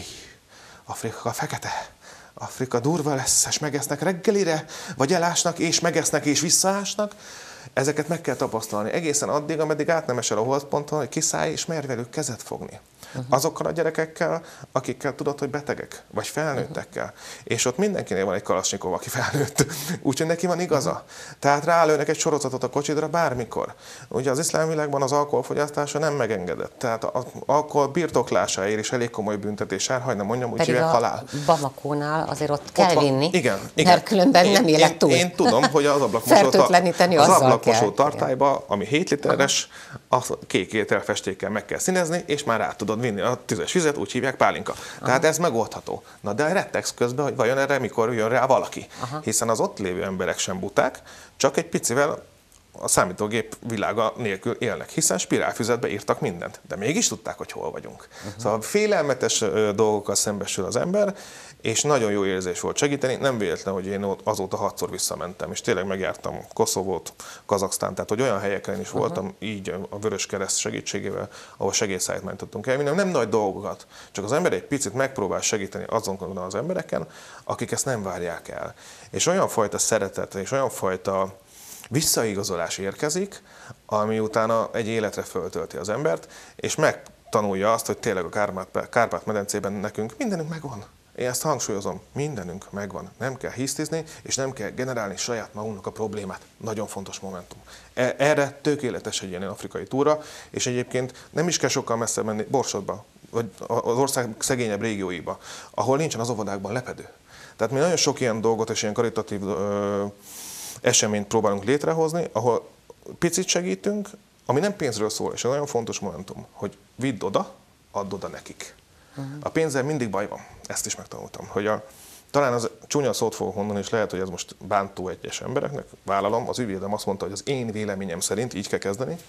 Afrika fekete, Afrika durva lesz, és megesznek reggelire, vagy elásnak, és megesznek, és visszaásnak. Ezeket meg kell tapasztalni egészen addig, ameddig át nem esel a holdponton, hogy kiszállj, és merj velük kezet fogni. Uh-huh. Azokkal a gyerekekkel, akikkel tudod, hogy betegek, vagy felnőttekkel. Uh-huh. És ott mindenkinél van egy kalasnyikov, aki felnőtt. Úgyhogy neki van igaza. Uh-huh. Tehát rálőnek egy sorozatot a kocsidra bármikor. Ugye az iszlám világban az alkoholfogyasztása nem megengedett. Tehát az alkohol birtoklásáért is elég komoly büntetés jár, hogy nem mondjam, úgy hívják halál. Bamakónál azért ott kell ott vinni, igen, igen. mert különben én, nem élet túl. Én, én tudom, hogy az ablakmosó, az ablakmosó tartályba, ami hét literes, a kék ételfestékkel meg kell színezni, és már át tudod vinni a tüzes vizet, úgy hívják pálinka. Aha. Tehát ez megoldható. Na de rettegsz közben, hogy vajon erre mikor jön rá valaki. Aha. Hiszen az ott lévő emberek sem buták, csak egy picivel a számítógép világa nélkül élnek, hiszen spirálfüzetbe írtak mindent, de mégis tudták, hogy hol vagyunk. Uh-huh. Szóval félelmetes dolgokkal szembesül az ember, és nagyon jó érzés volt segíteni. Nem véletlen, hogy én azóta hatszor visszamentem, és tényleg megjártam Koszovót, Kazaksztánt, tehát hogy olyan helyeken is voltam, uh-huh. így a Vöröskereszt segítségével, ahol segélyszállítmányt tudtunk el. Nem, nem nagy dolgokat, csak az ember egy picit megpróbál segíteni azon az embereken, akik ezt nem várják el. És olyan fajta szeretet, és olyan fajta visszaigazolás érkezik, ami utána egy életre föltölti az embert, és megtanulja azt, hogy tényleg a Kárpát-medencében nekünk mindenünk megvan. Én ezt hangsúlyozom, mindenünk megvan. Nem kell hisztizni, és nem kell generálni saját magunknak a problémát. Nagyon fontos momentum. Erre tökéletes egy ilyen afrikai túra, és egyébként nem is kell sokkal messzebb menni Borsodba, vagy az ország szegényebb régióiba, ahol nincsen az óvodákban lepedő. Tehát mi nagyon sok ilyen dolgot és ilyen karitatív ö, eseményt próbálunk létrehozni, ahol picit segítünk, ami nem pénzről szól, és ez nagyon fontos momentum, hogy vidd oda, add oda nekik. Uh-huh. A pénzzel mindig baj van, ezt is megtanultam. Hogy a, talán az csúnya szót fogok mondani, és lehet, hogy ez most bántó egyes embereknek, vállalom, az ügyvédem azt mondta, hogy az én véleményem szerint, így kell kezdeni,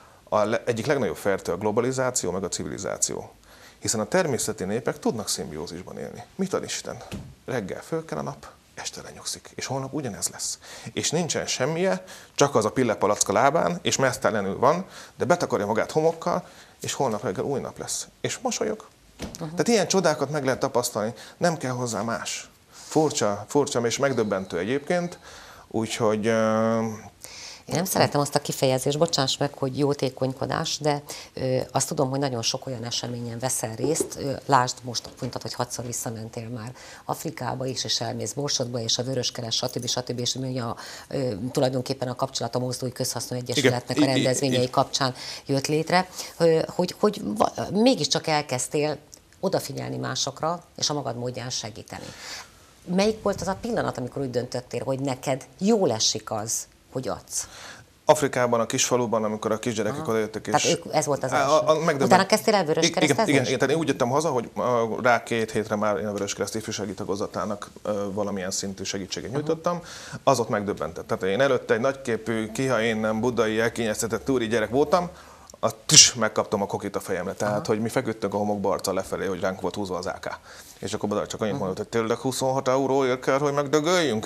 a le, egyik legnagyobb fertő a globalizáció, meg a civilizáció. Hiszen a természeti népek tudnak szimbiózisban élni. Mit ad Isten? Reggel föl kell a nap, este lenyugszik, és holnap ugyanez lesz. És nincsen semmije, csak az a pillepalacka lábán, és mesztelenül van, de betakarja magát homokkal, és holnap reggel új nap lesz. És mosolyog. Uh-huh. Tehát ilyen csodákat meg lehet tapasztalni, nem kell hozzá más. Furcsa, furcsa, és megdöbbentő egyébként, úgyhogy... Uh, Én nem szeretem azt a kifejezést, bocsáss meg, hogy jótékonykodás, de ö, azt tudom, hogy nagyon sok olyan eseményen veszel részt. Ö, lásd, most mondtad, hogy hatszor visszamentél már Afrikába is, és elmész Borsodba, és a Vöröskereszt, stb. stb. És ugye a, ö, tulajdonképpen a kapcsolat a Mozdói Közhasznú Egyesületnek a rendezvényei kapcsán jött létre, ö, hogy, hogy mégiscsak elkezdtél odafigyelni másokra, és a magad módján segíteni. Melyik volt az a pillanat, amikor úgy döntöttél, hogy neked jól esik az, hogy adsz? Afrikában, a kisfaluban, amikor a kisgyerekek odajöttek, és... Tehát ők, ez volt az első. A, a, a Utána kezdtél el Vöröskeresztezni? Igen, igen, igen, tehát én úgy jöttem haza, hogy rá két hétre már én a Vöröskereszt ifjúsági tagozatának valamilyen szintű segítséget nyújtottam. Uh-huh. Az ott megdöbbentett. Tehát én előtte egy nagyképű, kiha én nem budai, elkényeztetett túri gyerek voltam, a tüss, megkaptam a kokit a fejemre. Tehát, aha, hogy mi feküdtünk a homokba arccal lefelé, hogy ránk volt húzva az á ká. És akkor Badár csak annyit uh-huh. mondott, hogy tényleg huszonhat euróért kell, hogy megdögöljünk.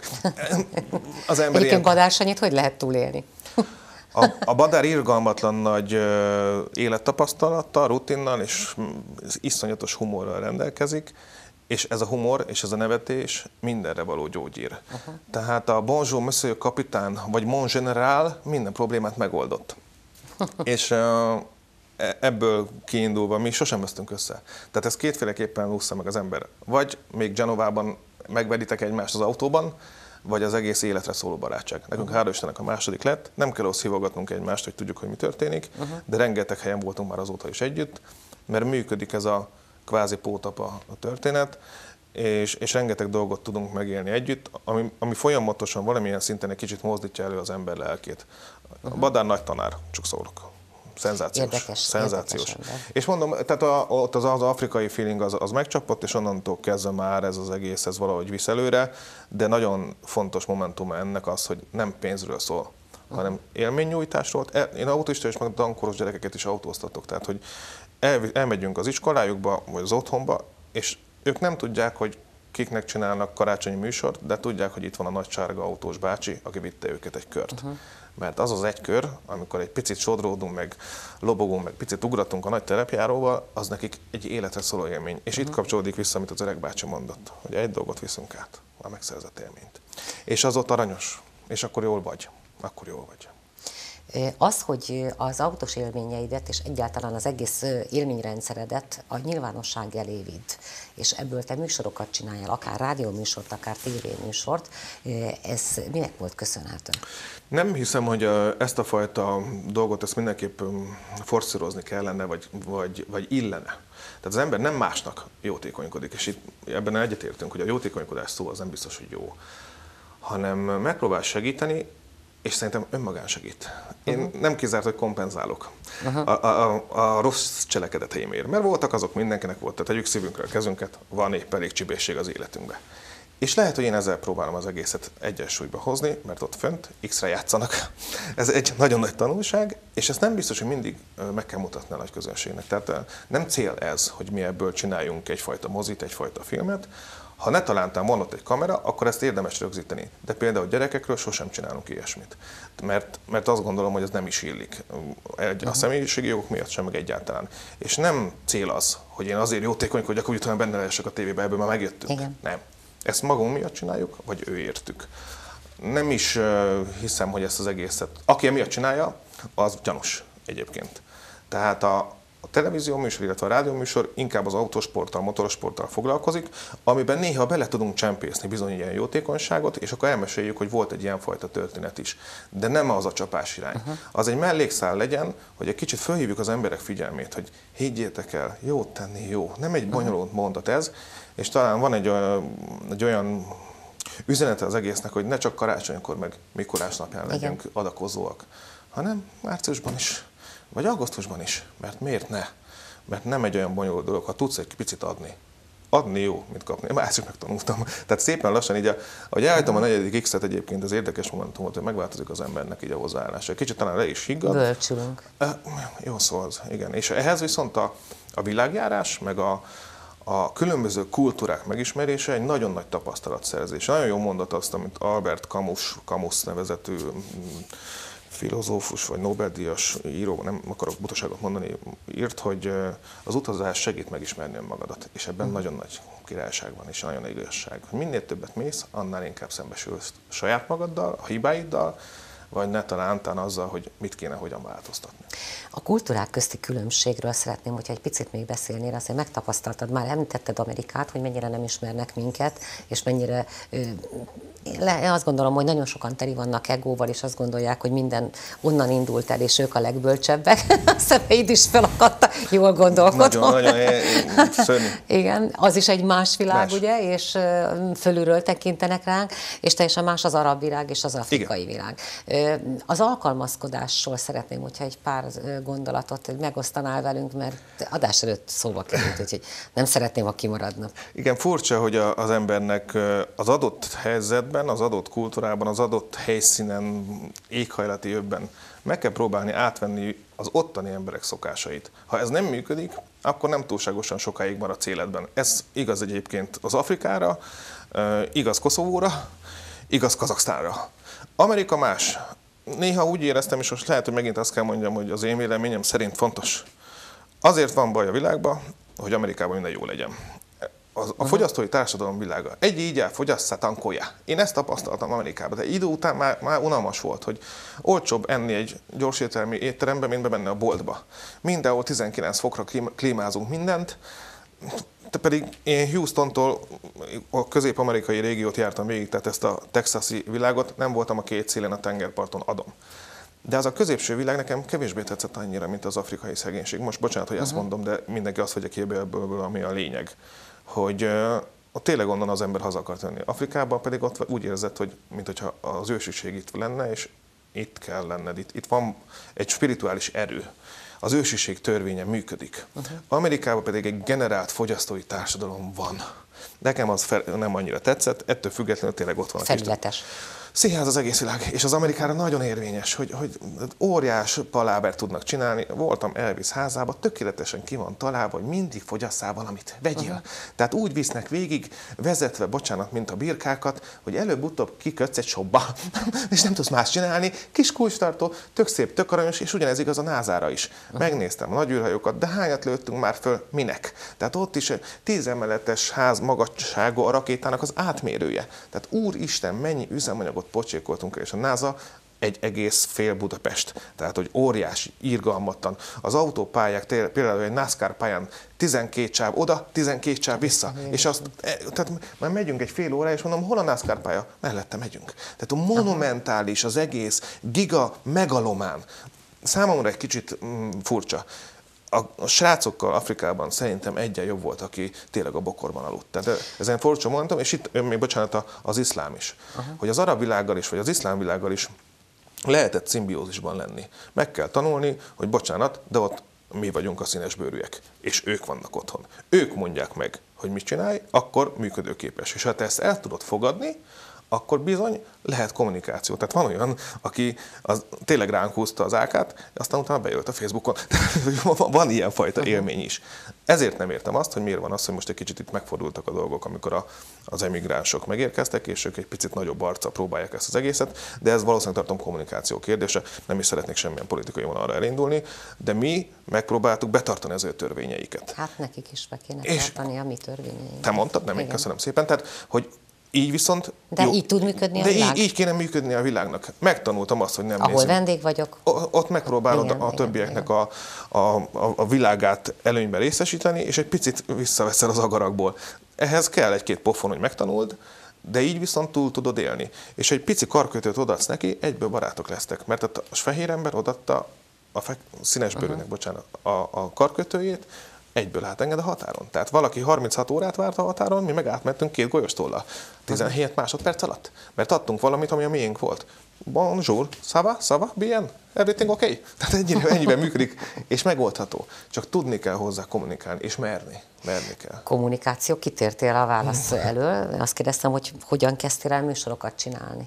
Az ember Egyébként ilyen... Badár Sanyit hogy lehet túlélni? A, a Badár irgalmatlan nagy uh, élettapasztalattal, rutinnal és iszonyatos humorral rendelkezik, és ez a humor és ez a nevetés mindenre való gyógyír. Uh-huh. Tehát a bonjour, monsieur kapitán, vagy mon general minden problémát megoldott. És uh, ebből kiindulva mi sosem vesztünk össze. Tehát ez kétféleképpen ússza meg az ember. Vagy még Genovában megveditek egymást az autóban, vagy az egész életre szóló barátság. Nekünk uh-huh. hála Istennek a második lett, nem kell ahhoz hívogatnunk egymást, hogy tudjuk, hogy mi történik, uh-huh. de rengeteg helyen voltunk már azóta is együtt, mert működik ez a kvázi pótapa a történet, és, és rengeteg dolgot tudunk megélni együtt, ami, ami folyamatosan valamilyen szinten egy kicsit mozdítja elő az ember lelkét. Uh-huh. Badár nagy tanár, csak szólok. Szenzációs. Érdekes, szenzációs. Érdekes és mondom, tehát a, ott az, az afrikai feeling az, az megcsapott, és onnantól kezdve már ez az egész, ez valahogy visz előre, de nagyon fontos momentum ennek az, hogy nem pénzről szól, uh-huh. hanem élménynyújtásról. Én autista és meg dankoros gyerekeket is autóztatok, tehát hogy el, elmegyünk az iskolájukba, vagy az otthonba, és ők nem tudják, hogy kiknek csinálnak karácsonyi műsort, de tudják, hogy itt van a nagy sárga autós bácsi, aki vitte őket egy kört. Uh-huh. Mert az az egy kör, amikor egy picit sodródunk, meg lobogunk, meg picit ugratunk a nagy terepjáróval, az nekik egy életre szóló élmény. És uh-huh. itt kapcsolódik vissza, amit az öreg bácsi mondott, hogy egy dolgot viszünk át, a megszerzett élményt. És az ott aranyos, és akkor jól vagy, akkor jól vagy. Az, hogy az autós élményeidet és egyáltalán az egész élményrendszeredet a nyilvánosság elé vidd, és ebből te műsorokat csináljál, akár rádióműsort, akár tévéműsort, ez minek volt köszönhető? Nem hiszem, hogy ezt a fajta dolgot ezt mindenképp forszírozni kellene, vagy, vagy, vagy illene. Tehát az ember nem másnak jótékonykodik, és itt ebben egyetértünk, hogy a jótékonykodás szó az nem biztos, hogy jó, hanem megpróbál segíteni, és szerintem önmagán segít. Én uh-huh. nem kizárt, hogy kompenzálok uh-huh. a, a, a, a rossz cselekedeteimért. Mert voltak azok, mindenkinek volt, tehát tegyük szívünkre a kezünket, van épp elég csibészség az életünkben. És lehet, hogy én ezzel próbálom az egészet egyensúlyba hozni, mert ott fönt X-re játszanak. Ez egy nagyon nagy tanulság, és ezt nem biztos, hogy mindig meg kell mutatni a nagy közönségnek. Tehát nem cél ez, hogy mi ebből csináljunk egyfajta mozit, egyfajta filmet. Ha ne talántán van ott egy kamera, akkor ezt érdemes rögzíteni. De például gyerekekről sosem csinálunk ilyesmit. Mert, mert azt gondolom, hogy ez nem is illik. Egy, a személyiségi jogok miatt sem, meg egyáltalán. És nem cél az, hogy én azért jótékonykodjak, hogy utána benne lehessek a tévébe, ebből már megjöttünk. Igen. Nem. Ezt magunk miatt csináljuk, vagy ő értük. Nem is uh, hiszem, hogy ezt az egészet... Aki emiatt csinálja, az gyanús egyébként. Tehát a, a televízió műsor, illetve a rádió műsor inkább az autósporttal, motorsporttal foglalkozik, amiben néha bele tudunk csempészni bizony ilyen jótékonyságot, és akkor elmeséljük, hogy volt egy ilyenfajta történet is. De nem az a csapás irány. Uh-huh. Az egy mellékszál legyen, hogy egy kicsit fölhívjuk az emberek figyelmét, hogy higgyétek el, jót tenni jó. Nem egy bonyolult mondat ez, és talán van egy olyan, egy olyan üzenete az egésznek, hogy ne csak karácsonykor, meg Mikulás napján legyünk adakozóak, hanem márciusban is, vagy augusztusban is, mert miért ne? Mert nem egy olyan bonyolult dolog, ha tudsz egy picit adni. Adni jó, mint kapni. Én másik megtanultam. Tehát szépen lassan így, a, ahogy elhagytam a negyedik X-et egyébként, az érdekes momentum volt, hogy megváltozik az embernek így a hozzáállása. Kicsit talán le is higgad. Bölcsülünk. Jó szó az, igen. És ehhez viszont a, a világjárás, meg a A különböző kultúrák megismerése egy nagyon nagy tapasztalatszerzés. Nagyon jó mondat azt, amit Albert Camus, Camus nevezetű filozófus vagy Nobel-díjas író, nem akarok butaságot mondani, írt, hogy az utazás segít megismerni önmagadat. És ebben mm. nagyon nagy királyság van, és nagyon nagy igazság. Minél többet mész, annál inkább szembesülsz saját magaddal, a hibáiddal, vagy ne talántán azzal, hogy mit kéne hogyan változtatni. A kultúrák közti különbségről szeretném, hogyha egy picit még beszélnél, azért megtapasztaltad, már említetted Amerikát, hogy mennyire nem ismernek minket, és mennyire, én azt gondolom, hogy nagyon sokan teli vannak egóval, és azt gondolják, hogy minden onnan indult el, és ők a legbölcsebbek. A szemeid is felakadtak, jól gondolkodom. Nagyon, nagyon szörnyű. Igen, az is egy más világ, más. Ugye, és fölülről tekintenek ránk, és teljesen más az arab világ és az afrikai Igen. világ. Az alkalmazkodásról szeretném, hogyha egy pár gondolatot megosztanál velünk, mert adás előtt szóba került, úgyhogy nem szeretném, ha kimaradna. Igen, furcsa, hogy az embernek az adott helyzetben, az adott kultúrában, az adott helyszínen, éghajlati övben meg kell próbálni átvenni az ottani emberek szokásait. Ha ez nem működik, akkor nem túlságosan sokáig maradsz életben. Ez igaz egyébként az Afrikára, igaz Koszovóra, igaz Kazaksztánra. Amerika más. Néha úgy éreztem, és most lehet, hogy megint azt kell mondjam, hogy az én véleményem szerint fontos. Azért van baj a világban, hogy Amerikában minden jó legyen. A, a fogyasztói társadalom világa. Egy így el, fogyasszá, tankolja. Én ezt tapasztaltam Amerikában, de idő után már, már unalmas volt, hogy olcsóbb enni egy gyorsételmi étterembe, mint bemenni a boltba. Mindenhol tizenkilenc fokra klímázunk mindent, de pedig én Houstontól a közép-amerikai régiót jártam végig, tehát ezt a texasi világot, nem voltam a két szélen a tengerparton, adom. De az a középső világ nekem kevésbé tetszett annyira, mint az afrikai szegénység. Most bocsánat, hogy ezt mondom, de mindenki azt vegye képbe ebből, ami a lényeg. Hogy uh, tényleg onnan az ember haza akart jönni. Afrikában pedig ott úgy érzed, hogy mintha az ősiség itt lenne, és itt kell lenned. Itt, itt van egy spirituális erő. Az ősiség törvénye működik. Uh-huh. Amerikában pedig egy generált fogyasztói társadalom van. Nekem az fel, nem annyira tetszett, ettől függetlenül tényleg ott van a felületes. Színház az egész világ, és az Amerikára nagyon érvényes, hogy, hogy óriás palábert tudnak csinálni. Voltam Elvis házában, tökéletesen ki van találva, hogy mindig fogyasszál valamit, vegyél. Uh-huh. Tehát úgy visznek végig, vezetve, bocsánat, mint a birkákat, hogy előbb-utóbb kikötsz egy shopba, és nem tudsz más csinálni. Kis kulcstartó, tök szép, tök aranyos, és ugyanez igaz a názára is. Uh-huh. Megnéztem a nagy űrhajókat, de hányat lőttünk már föl, minek? Tehát ott is tíz emeletes ház magasságú a rakétának az átmérője. Tehát úristen, mennyi üzemanyagot pocsékoltunk el, és a NASA egy egész fél Budapest. Tehát, hogy óriási, irgalmatlan. Az autópályák, például egy NASCAR pályán tizenkét sáv oda, tizenkét sáv vissza. És azt, tehát már megyünk egy fél óra, és mondom, hol a NASCAR pálya? Mellette megyünk. Tehát a monumentális, az egész giga megalomán. Számomra egy kicsit mm, furcsa. A, a srácokkal Afrikában szerintem egyen jobb volt, aki tényleg a bokorban aludt. Tehát ezen furcsa mondtam, és itt még bocsánat az iszlám is. Aha. Hogy az arab világgal is, vagy az iszlám világgal is lehetett szimbiózisban lenni. Meg kell tanulni, hogy bocsánat, de ott mi vagyunk a színesbőrűek, és ők vannak otthon. Ők mondják meg, hogy mit csinálj, akkor működőképes. És ha te ezt el tudod fogadni, akkor bizony lehet kommunikáció. Tehát van olyan, aki az, tényleg ránk húzta az ákát, aztán utána bejött a Facebookon. Van ilyenfajta élmény is. Ezért nem értem azt, hogy miért van az, hogy most egy kicsit itt megfordultak a dolgok, amikor a, az emigránsok megérkeztek, és ők egy picit nagyobb arccal próbálják ezt az egészet, de ez valószínűleg tartom kommunikáció kérdése, nem is szeretnék semmilyen politikai vonalra elindulni, de mi megpróbáltuk betartani az ő törvényeiket. Hát nekik is be kéne és tartani a mi törvényeinket. Te mondtad, nem, én köszönöm szépen. Tehát, hogy így viszont... De jó, így tud működni a de világ? De így, így kéne működni a világnak. Megtanultam azt, hogy nem Ahol nézem. vendég vagyok. O, ott megpróbálod igen, a többieknek igen. A, a, a világát előnyben részesíteni, és egy picit visszaveszel az agarakból. Ehhez kell egy-két pofon, hogy megtanuld, de így viszont túl tudod élni. És egy pici karkötőt odaadsz neki, egyből barátok lesztek. Mert a fehér ember odaadta a fe, színesbőrűnek, uh-huh. bocsánat, a, a karkötőjét, egyből átenged a határon. Tehát valaki harminchat órát várt a határon, mi meg átmentünk két golyóstollal. tizenhét uh-huh. másodperc alatt. Mert adtunk valamit, ami a miénk volt. Bonjour, ça va, ça va, bien, everything okay? Tehát ennyire, ennyiben működik, és megoldható. Csak tudni kell hozzá kommunikálni, és merni. Merni kell. Kommunikáció, kitértél a válasz elől. Azt kérdeztem, hogy hogyan kezdtél el műsorokat csinálni.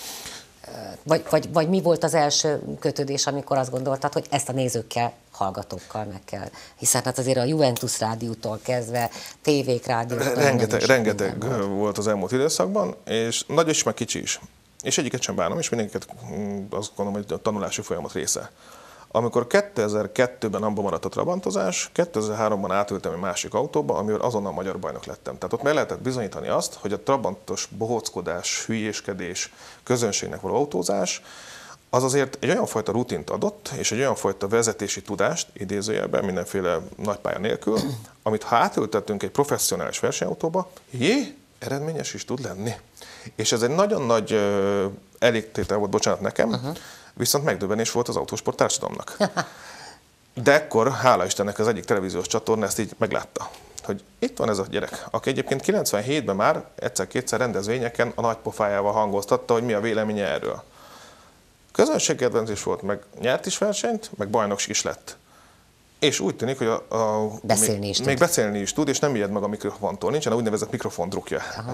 Vagy, vagy, vagy mi volt az első kötődés, amikor azt gondoltad, hogy ezt a nézőkkel, hallgatókkal meg kell. Hiszen hát azért a Juventus rádiótól kezdve, tévék, rádiók... Rengeteg, rengeteg volt. volt az elmúlt időszakban, és nagy is, meg kicsi is. És egyiket sem bánom, és mindegyiket azt gondolom, hogy a tanulási folyamat része. Amikor kétezer-kettőben abban maradt a trabantozás, kétezer-háromban átültem egy másik autóba, amivel azonnal magyar bajnok lettem. Tehát ott meg lehetett bizonyítani azt, hogy a trabantos bohóckodás, hülyéskedés, közönségnek való autózás, az azért egy olyan fajta rutint adott, és egy olyan fajta vezetési tudást, idézőjelben, mindenféle nagypálya nélkül, amit ha átültettünk egy professzionális versenyautóba, jé, eredményes is tud lenni. És ez egy nagyon nagy uh, elégtétel volt, bocsánat nekem, uh-huh. viszont megdöbbenés volt az autósport társadalomnak. De ekkor, hála Istennek, az egyik televíziós csatorna ezt így meglátta, hogy itt van ez a gyerek, aki egyébként kilencvenhétben már egyszer-kétszer rendezvényeken a nagy pofájával hangoztatta, hogy mi a véleménye erről. Közönségkedvencés volt, meg nyert is versenyt, meg bajnok is lett. És úgy tűnik, hogy a, a, beszélni is még, tud. még beszélni is tud, és nem ijed meg a mikrofontól. Nincsen a úgynevezett mikrofondrukja. Aha.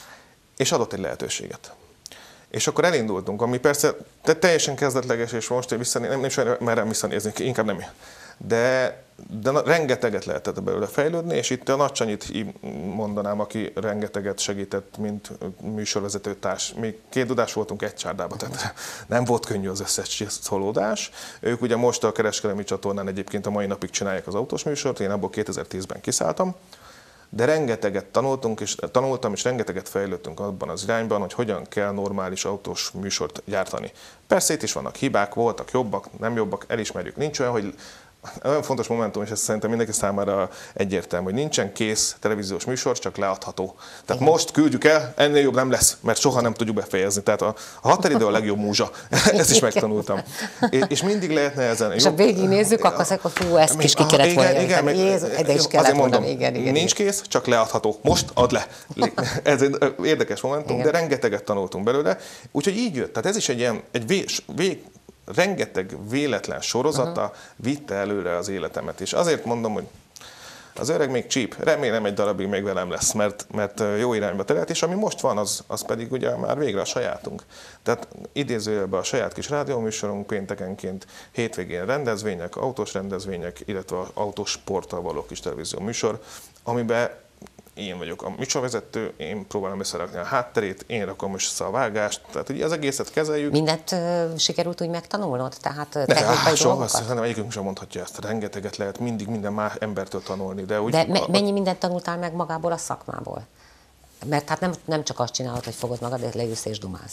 És adott egy lehetőséget. És akkor elindultunk, ami persze teljesen kezdetleges, és most visszané, nem, nem is merem visszanézni, inkább nem. De, de rengeteget lehetett belőle fejlődni, és itt a Nagycsanyit mondanám, aki rengeteget segített, mint műsorvezető társ. Mi két dudás voltunk egy csárdában, tehát nem volt könnyű az összes szólódás. Ők ugye most a kereskedelmi csatornán egyébként a mai napig csinálják az autós műsort, én abból kétezer-tízben kiszálltam. De rengeteget tanultunk, és tanultam, és rengeteget fejlődtünk abban az irányban, hogy hogyan kell normális autós műsort gyártani. Persze itt is vannak hibák, voltak jobbak, nem jobbak, elismerjük. Nincs olyan, hogy olyan fontos momentum, és ez szerintem mindenki számára egyértelmű, hogy nincsen kész televíziós műsor, csak leadható. Tehát igen. Most küldjük el, ennél jobb nem lesz, mert soha nem tudjuk befejezni. Tehát a, a határidő a legjobb múzsa. Ezt is megtanultam. És mindig lehetne ezen. És ha végignézzük, akkor azt mondjuk, hú, ezt is ki kellett volna. Igen, de is kellett volna. Igen, igen, nincs kész, csak leadható. Most add le. Ez egy érdekes momentum, igen. De rengeteget tanultunk belőle. Úgyhogy így jött. Tehát ez is egy ilyen, egy vég, vég rengeteg véletlen sorozata uh-huh. vitte előre az életemet. És azért mondom, hogy az öreg még csíp, remélem egy darabig még velem lesz, mert, mert jó irányba terelt, és ami most van, az, az pedig ugye már végre a sajátunk. Tehát idézőjelben a saját kis rádióműsorunk péntekenként, hétvégén rendezvények, autós rendezvények, illetve autós sporttal való kis televízió műsor, amiben én vagyok a műsorvezető, én próbálom összerakni a hátterét, én rakom össze a vágást, tehát hogy az egészet kezeljük. Mindent uh, sikerült úgy megtanulnod? Tehát uh, technikai dolgokat? Szerintem egyikünk sem mondhatja ezt, rengeteget lehet mindig minden más embertől tanulni. De, úgy, de me- a, mennyi mindent tanultál meg magából a szakmából? Mert hát nem, nem csak azt csinálod, hogy fogod magad, de leülsz és dumálsz.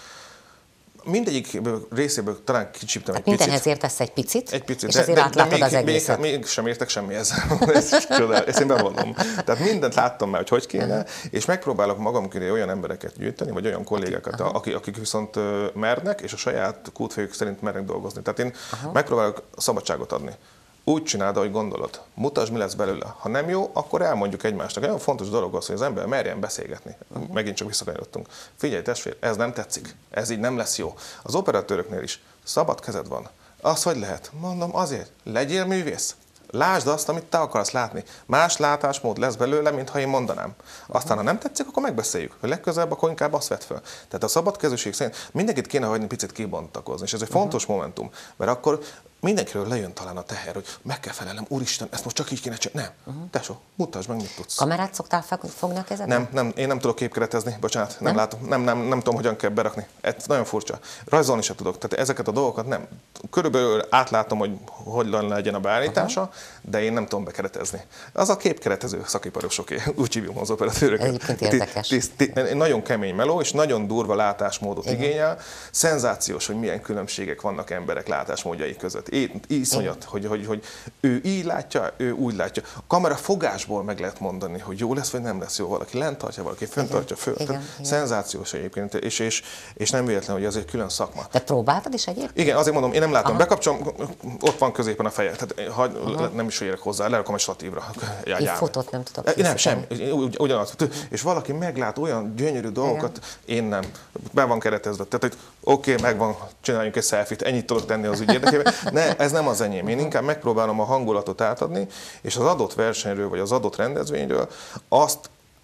Mindegyik részéből talán kicsíptem hát egy picit. Mindenhez értesz egy picit, egy picit és de, azért de, átlátod de még, az egészet. Még, még sem értek semmihez. Ezt én bevallom. Tehát mindent láttam már, hogy hogy kéne, uh-huh. és megpróbálok magam köré olyan embereket gyűjteni, vagy olyan kollégákat, uh-huh. akik, akik viszont mernek, és a saját kútfejük szerint mernek dolgozni. Tehát én uh-huh. megpróbálok szabadságot adni. Úgy csináld, ahogy gondolod. Mutasd, mi lesz belőle. Ha nem jó, akkor elmondjuk egymásnak. Nagyon fontos dolog az, hogy az ember merjen beszélgetni. Uh-huh. Megint csak visszakanyarodtunk. Figyelj, testvér, ez nem tetszik. Ez így nem lesz jó. Az operatőröknél is szabad kezed van. Az hogy lehet? Mondom, azért. Legyél művész. Lásd azt, amit te akarsz látni. Más látásmód lesz belőle, mint ha én mondanám. Aztán, ha nem tetszik, akkor megbeszéljük. Hogy legközelebb, akkor inkább azt vedd fel. Tehát a szabadkezűség szerint mindenkit kéne hagyni picit kibontakozni. És ez egy uh-huh. fontos momentum, mert akkor mindenkiről lejön talán a teher, hogy meg kell felelnem, úristen, ezt most csak így kéne csinálni. Nem, uh-huh. tesó, mutasd meg, mit tudsz. Kamerát szoktál fogni a kezedben? Nem, nem, én nem tudok képkeretezni, bocsánat, nem, nem látom, nem, nem, nem tudom, hogyan kell berakni. Ez nagyon furcsa. Rajzolni sem tudok, tehát ezeket a dolgokat nem. Körülbelül átlátom, hogy hogy legyen a beállítása, uh-huh. de én nem tudom bekeretezni. Az a képkeretező szakiparosoké, úgy hívjuk az operatőröket. Egyébként érdekes. Tiszt, tiszt, nagyon kemény meló, és nagyon durva látásmódot igen. igényel. Szenzációs, hogy milyen különbségek vannak emberek látásmódjai között. Én, iszonyat, hogy, hogy, hogy ő így látja, ő úgy látja. A kamera fogásból meg lehet mondani, hogy jó lesz, vagy nem lesz jó. Valaki lent tartja, valaki fönt tartja föl. Igen, igen. Szenzációs egyébként, és, és, és nem véletlen, hogy ez egy külön szakma. De próbáltad is egyébként? Igen, azért mondom, én nem látom. Aha. Bekapcsolom, ott van középen a feje. Tehát, ha, nem is érek hozzá, lerakom egy statívra. Én fotót nem tudok készíteni. Nem, sem. Ugy, ugyanaz. És valaki meglát olyan gyönyörű dolgokat, igen. én nem. Be van keretezve. Tehát, hogy oké, okay, megvan, csináljunk egy selfie-t, ennyit tudok tenni az ügy érdekében. Ne, ez nem az enyém. Én inkább megpróbálom a hangulatot átadni, és az adott versenyről, vagy az adott rendezvényről azt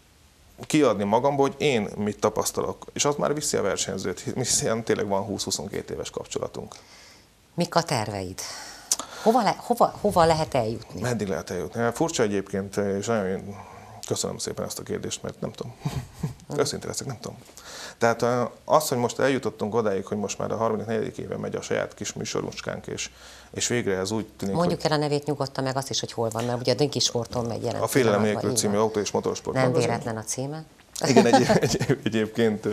kiadni magamból, hogy én mit tapasztalok. És az már viszi a versenyzőt, hiszen tényleg van húsz-huszonkét éves kapcsolatunk. Mik a terveid? Hova, le, hova, hova lehet eljutni? Meddig lehet eljutni? Furcsa egyébként, és nagyon köszönöm szépen ezt a kérdést, mert nem tudom. Őszintén leszek, nem tudom. Tehát az, hogy most eljutottunk odáig, hogy most már a harmadik negyedik éve megy a saját kis műsorunskánk, és, és végre ez úgy tűnik, mondjuk hogy... el a nevét nyugodtan, meg azt is, hogy hol van, mert ugye a Dinki Sporton megy jelent. A Félelem nélkül című autó és motorsport. Nem véletlen a címe. Igen, egy, egy, egyébként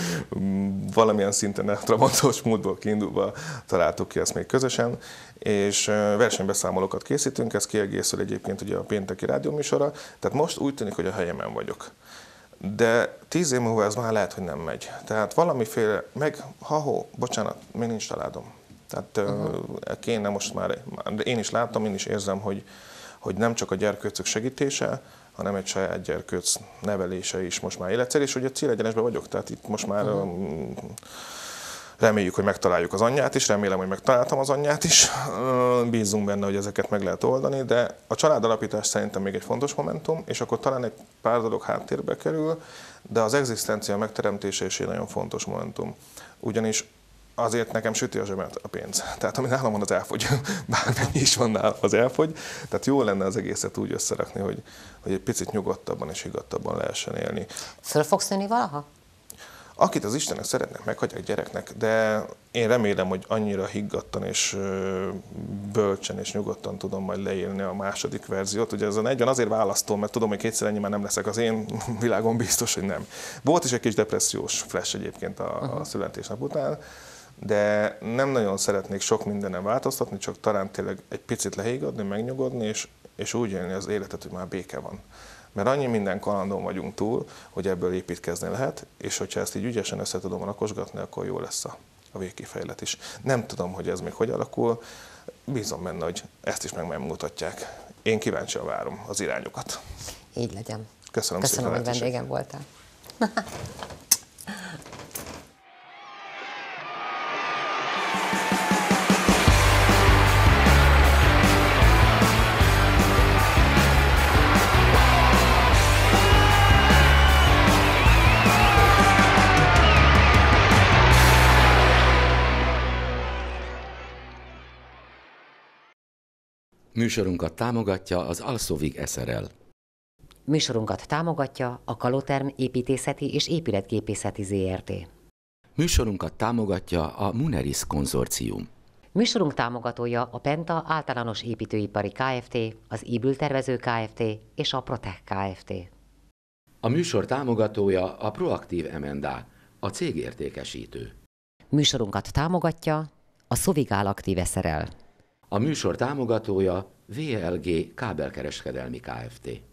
valamilyen szinten a Trabantos múltból kiindulva találtuk ki ezt még közösen, és versenybeszámolókat készítünk, ez kiegészül egyébként ugye a pénteki rádióműsorra, tehát most úgy tűnik, hogy a helyemen vagyok. De tíz év múlva ez már lehet, hogy nem megy. Tehát valamiféle, meg ha-ho, bocsánat, még nincs családom. Tehát uh-huh. kéne most már, én is láttam, én is érzem, hogy, hogy nem csak a gyerkőcök segítése, hanem egy saját gyerkőc nevelése is most már életszerű, és ugye célegyenesben vagyok, tehát itt most már uh-huh. Reméljük, hogy megtaláljuk az anyját is, remélem, hogy megtaláltam az anyját is. Bízunk benne, hogy ezeket meg lehet oldani, de a családalapítás szerintem még egy fontos momentum, és akkor talán egy pár dolog háttérbe kerül, de az egzisztencia megteremtése is egy nagyon fontos momentum. Ugyanis azért nekem süti a zsebet a pénz. Tehát ami nálam van, az elfogy. Bármennyi is van nálam, az elfogy. Tehát jó lenne az egészet úgy összerakni, hogy, hogy egy picit nyugodtabban és higgadtabban lehessen élni. Föl fogsz nőni valaha? Akit az Istenek szeretnek, meghagyják gyereknek, de én remélem, hogy annyira higgadtan és bölcsen és nyugodtan tudom majd leélni a második verziót. Ugye ez a negyven azért választom, mert tudom, hogy kétszer ennyi már nem leszek, az én világon biztos, hogy nem. Volt is egy kis depressziós flash egyébként a, a születésnap után, de nem nagyon szeretnék sok mindenen változtatni, csak talán tényleg egy picit lehiggadni, megnyugodni, és, és úgy élni az életet, hogy már béke van. Mert annyi minden kalandon vagyunk túl, hogy ebből építkezni lehet, és hogyha ezt így ügyesen össze tudom rakosgatni, akkor jó lesz a, a végkifejlet is. Nem tudom, hogy ez még hogy alakul, bízom benne, hogy ezt is meg megmutatják. Én kíváncsian várom az irányokat. Így legyen. Köszönöm, Köszönöm, szépen, hogy vendégem voltál. Műsorunkat támogatja az Alszovig es er el. Műsorunkat támogatja a Kaloterm építészeti és épületgépészeti zé er té. Műsorunkat támogatja a Muneris konzorcium. Műsorunk támogatója a Penta Általános Építőipari Kft., az Ébültervező Kft. És a Protech Kft. A műsor támogatója a Proaktív em en dé, a cégértékesítő. Műsorunkat támogatja a Szovigál Aktív es er el. A műsor támogatója vé el gé Kábelkereskedelmi Kft.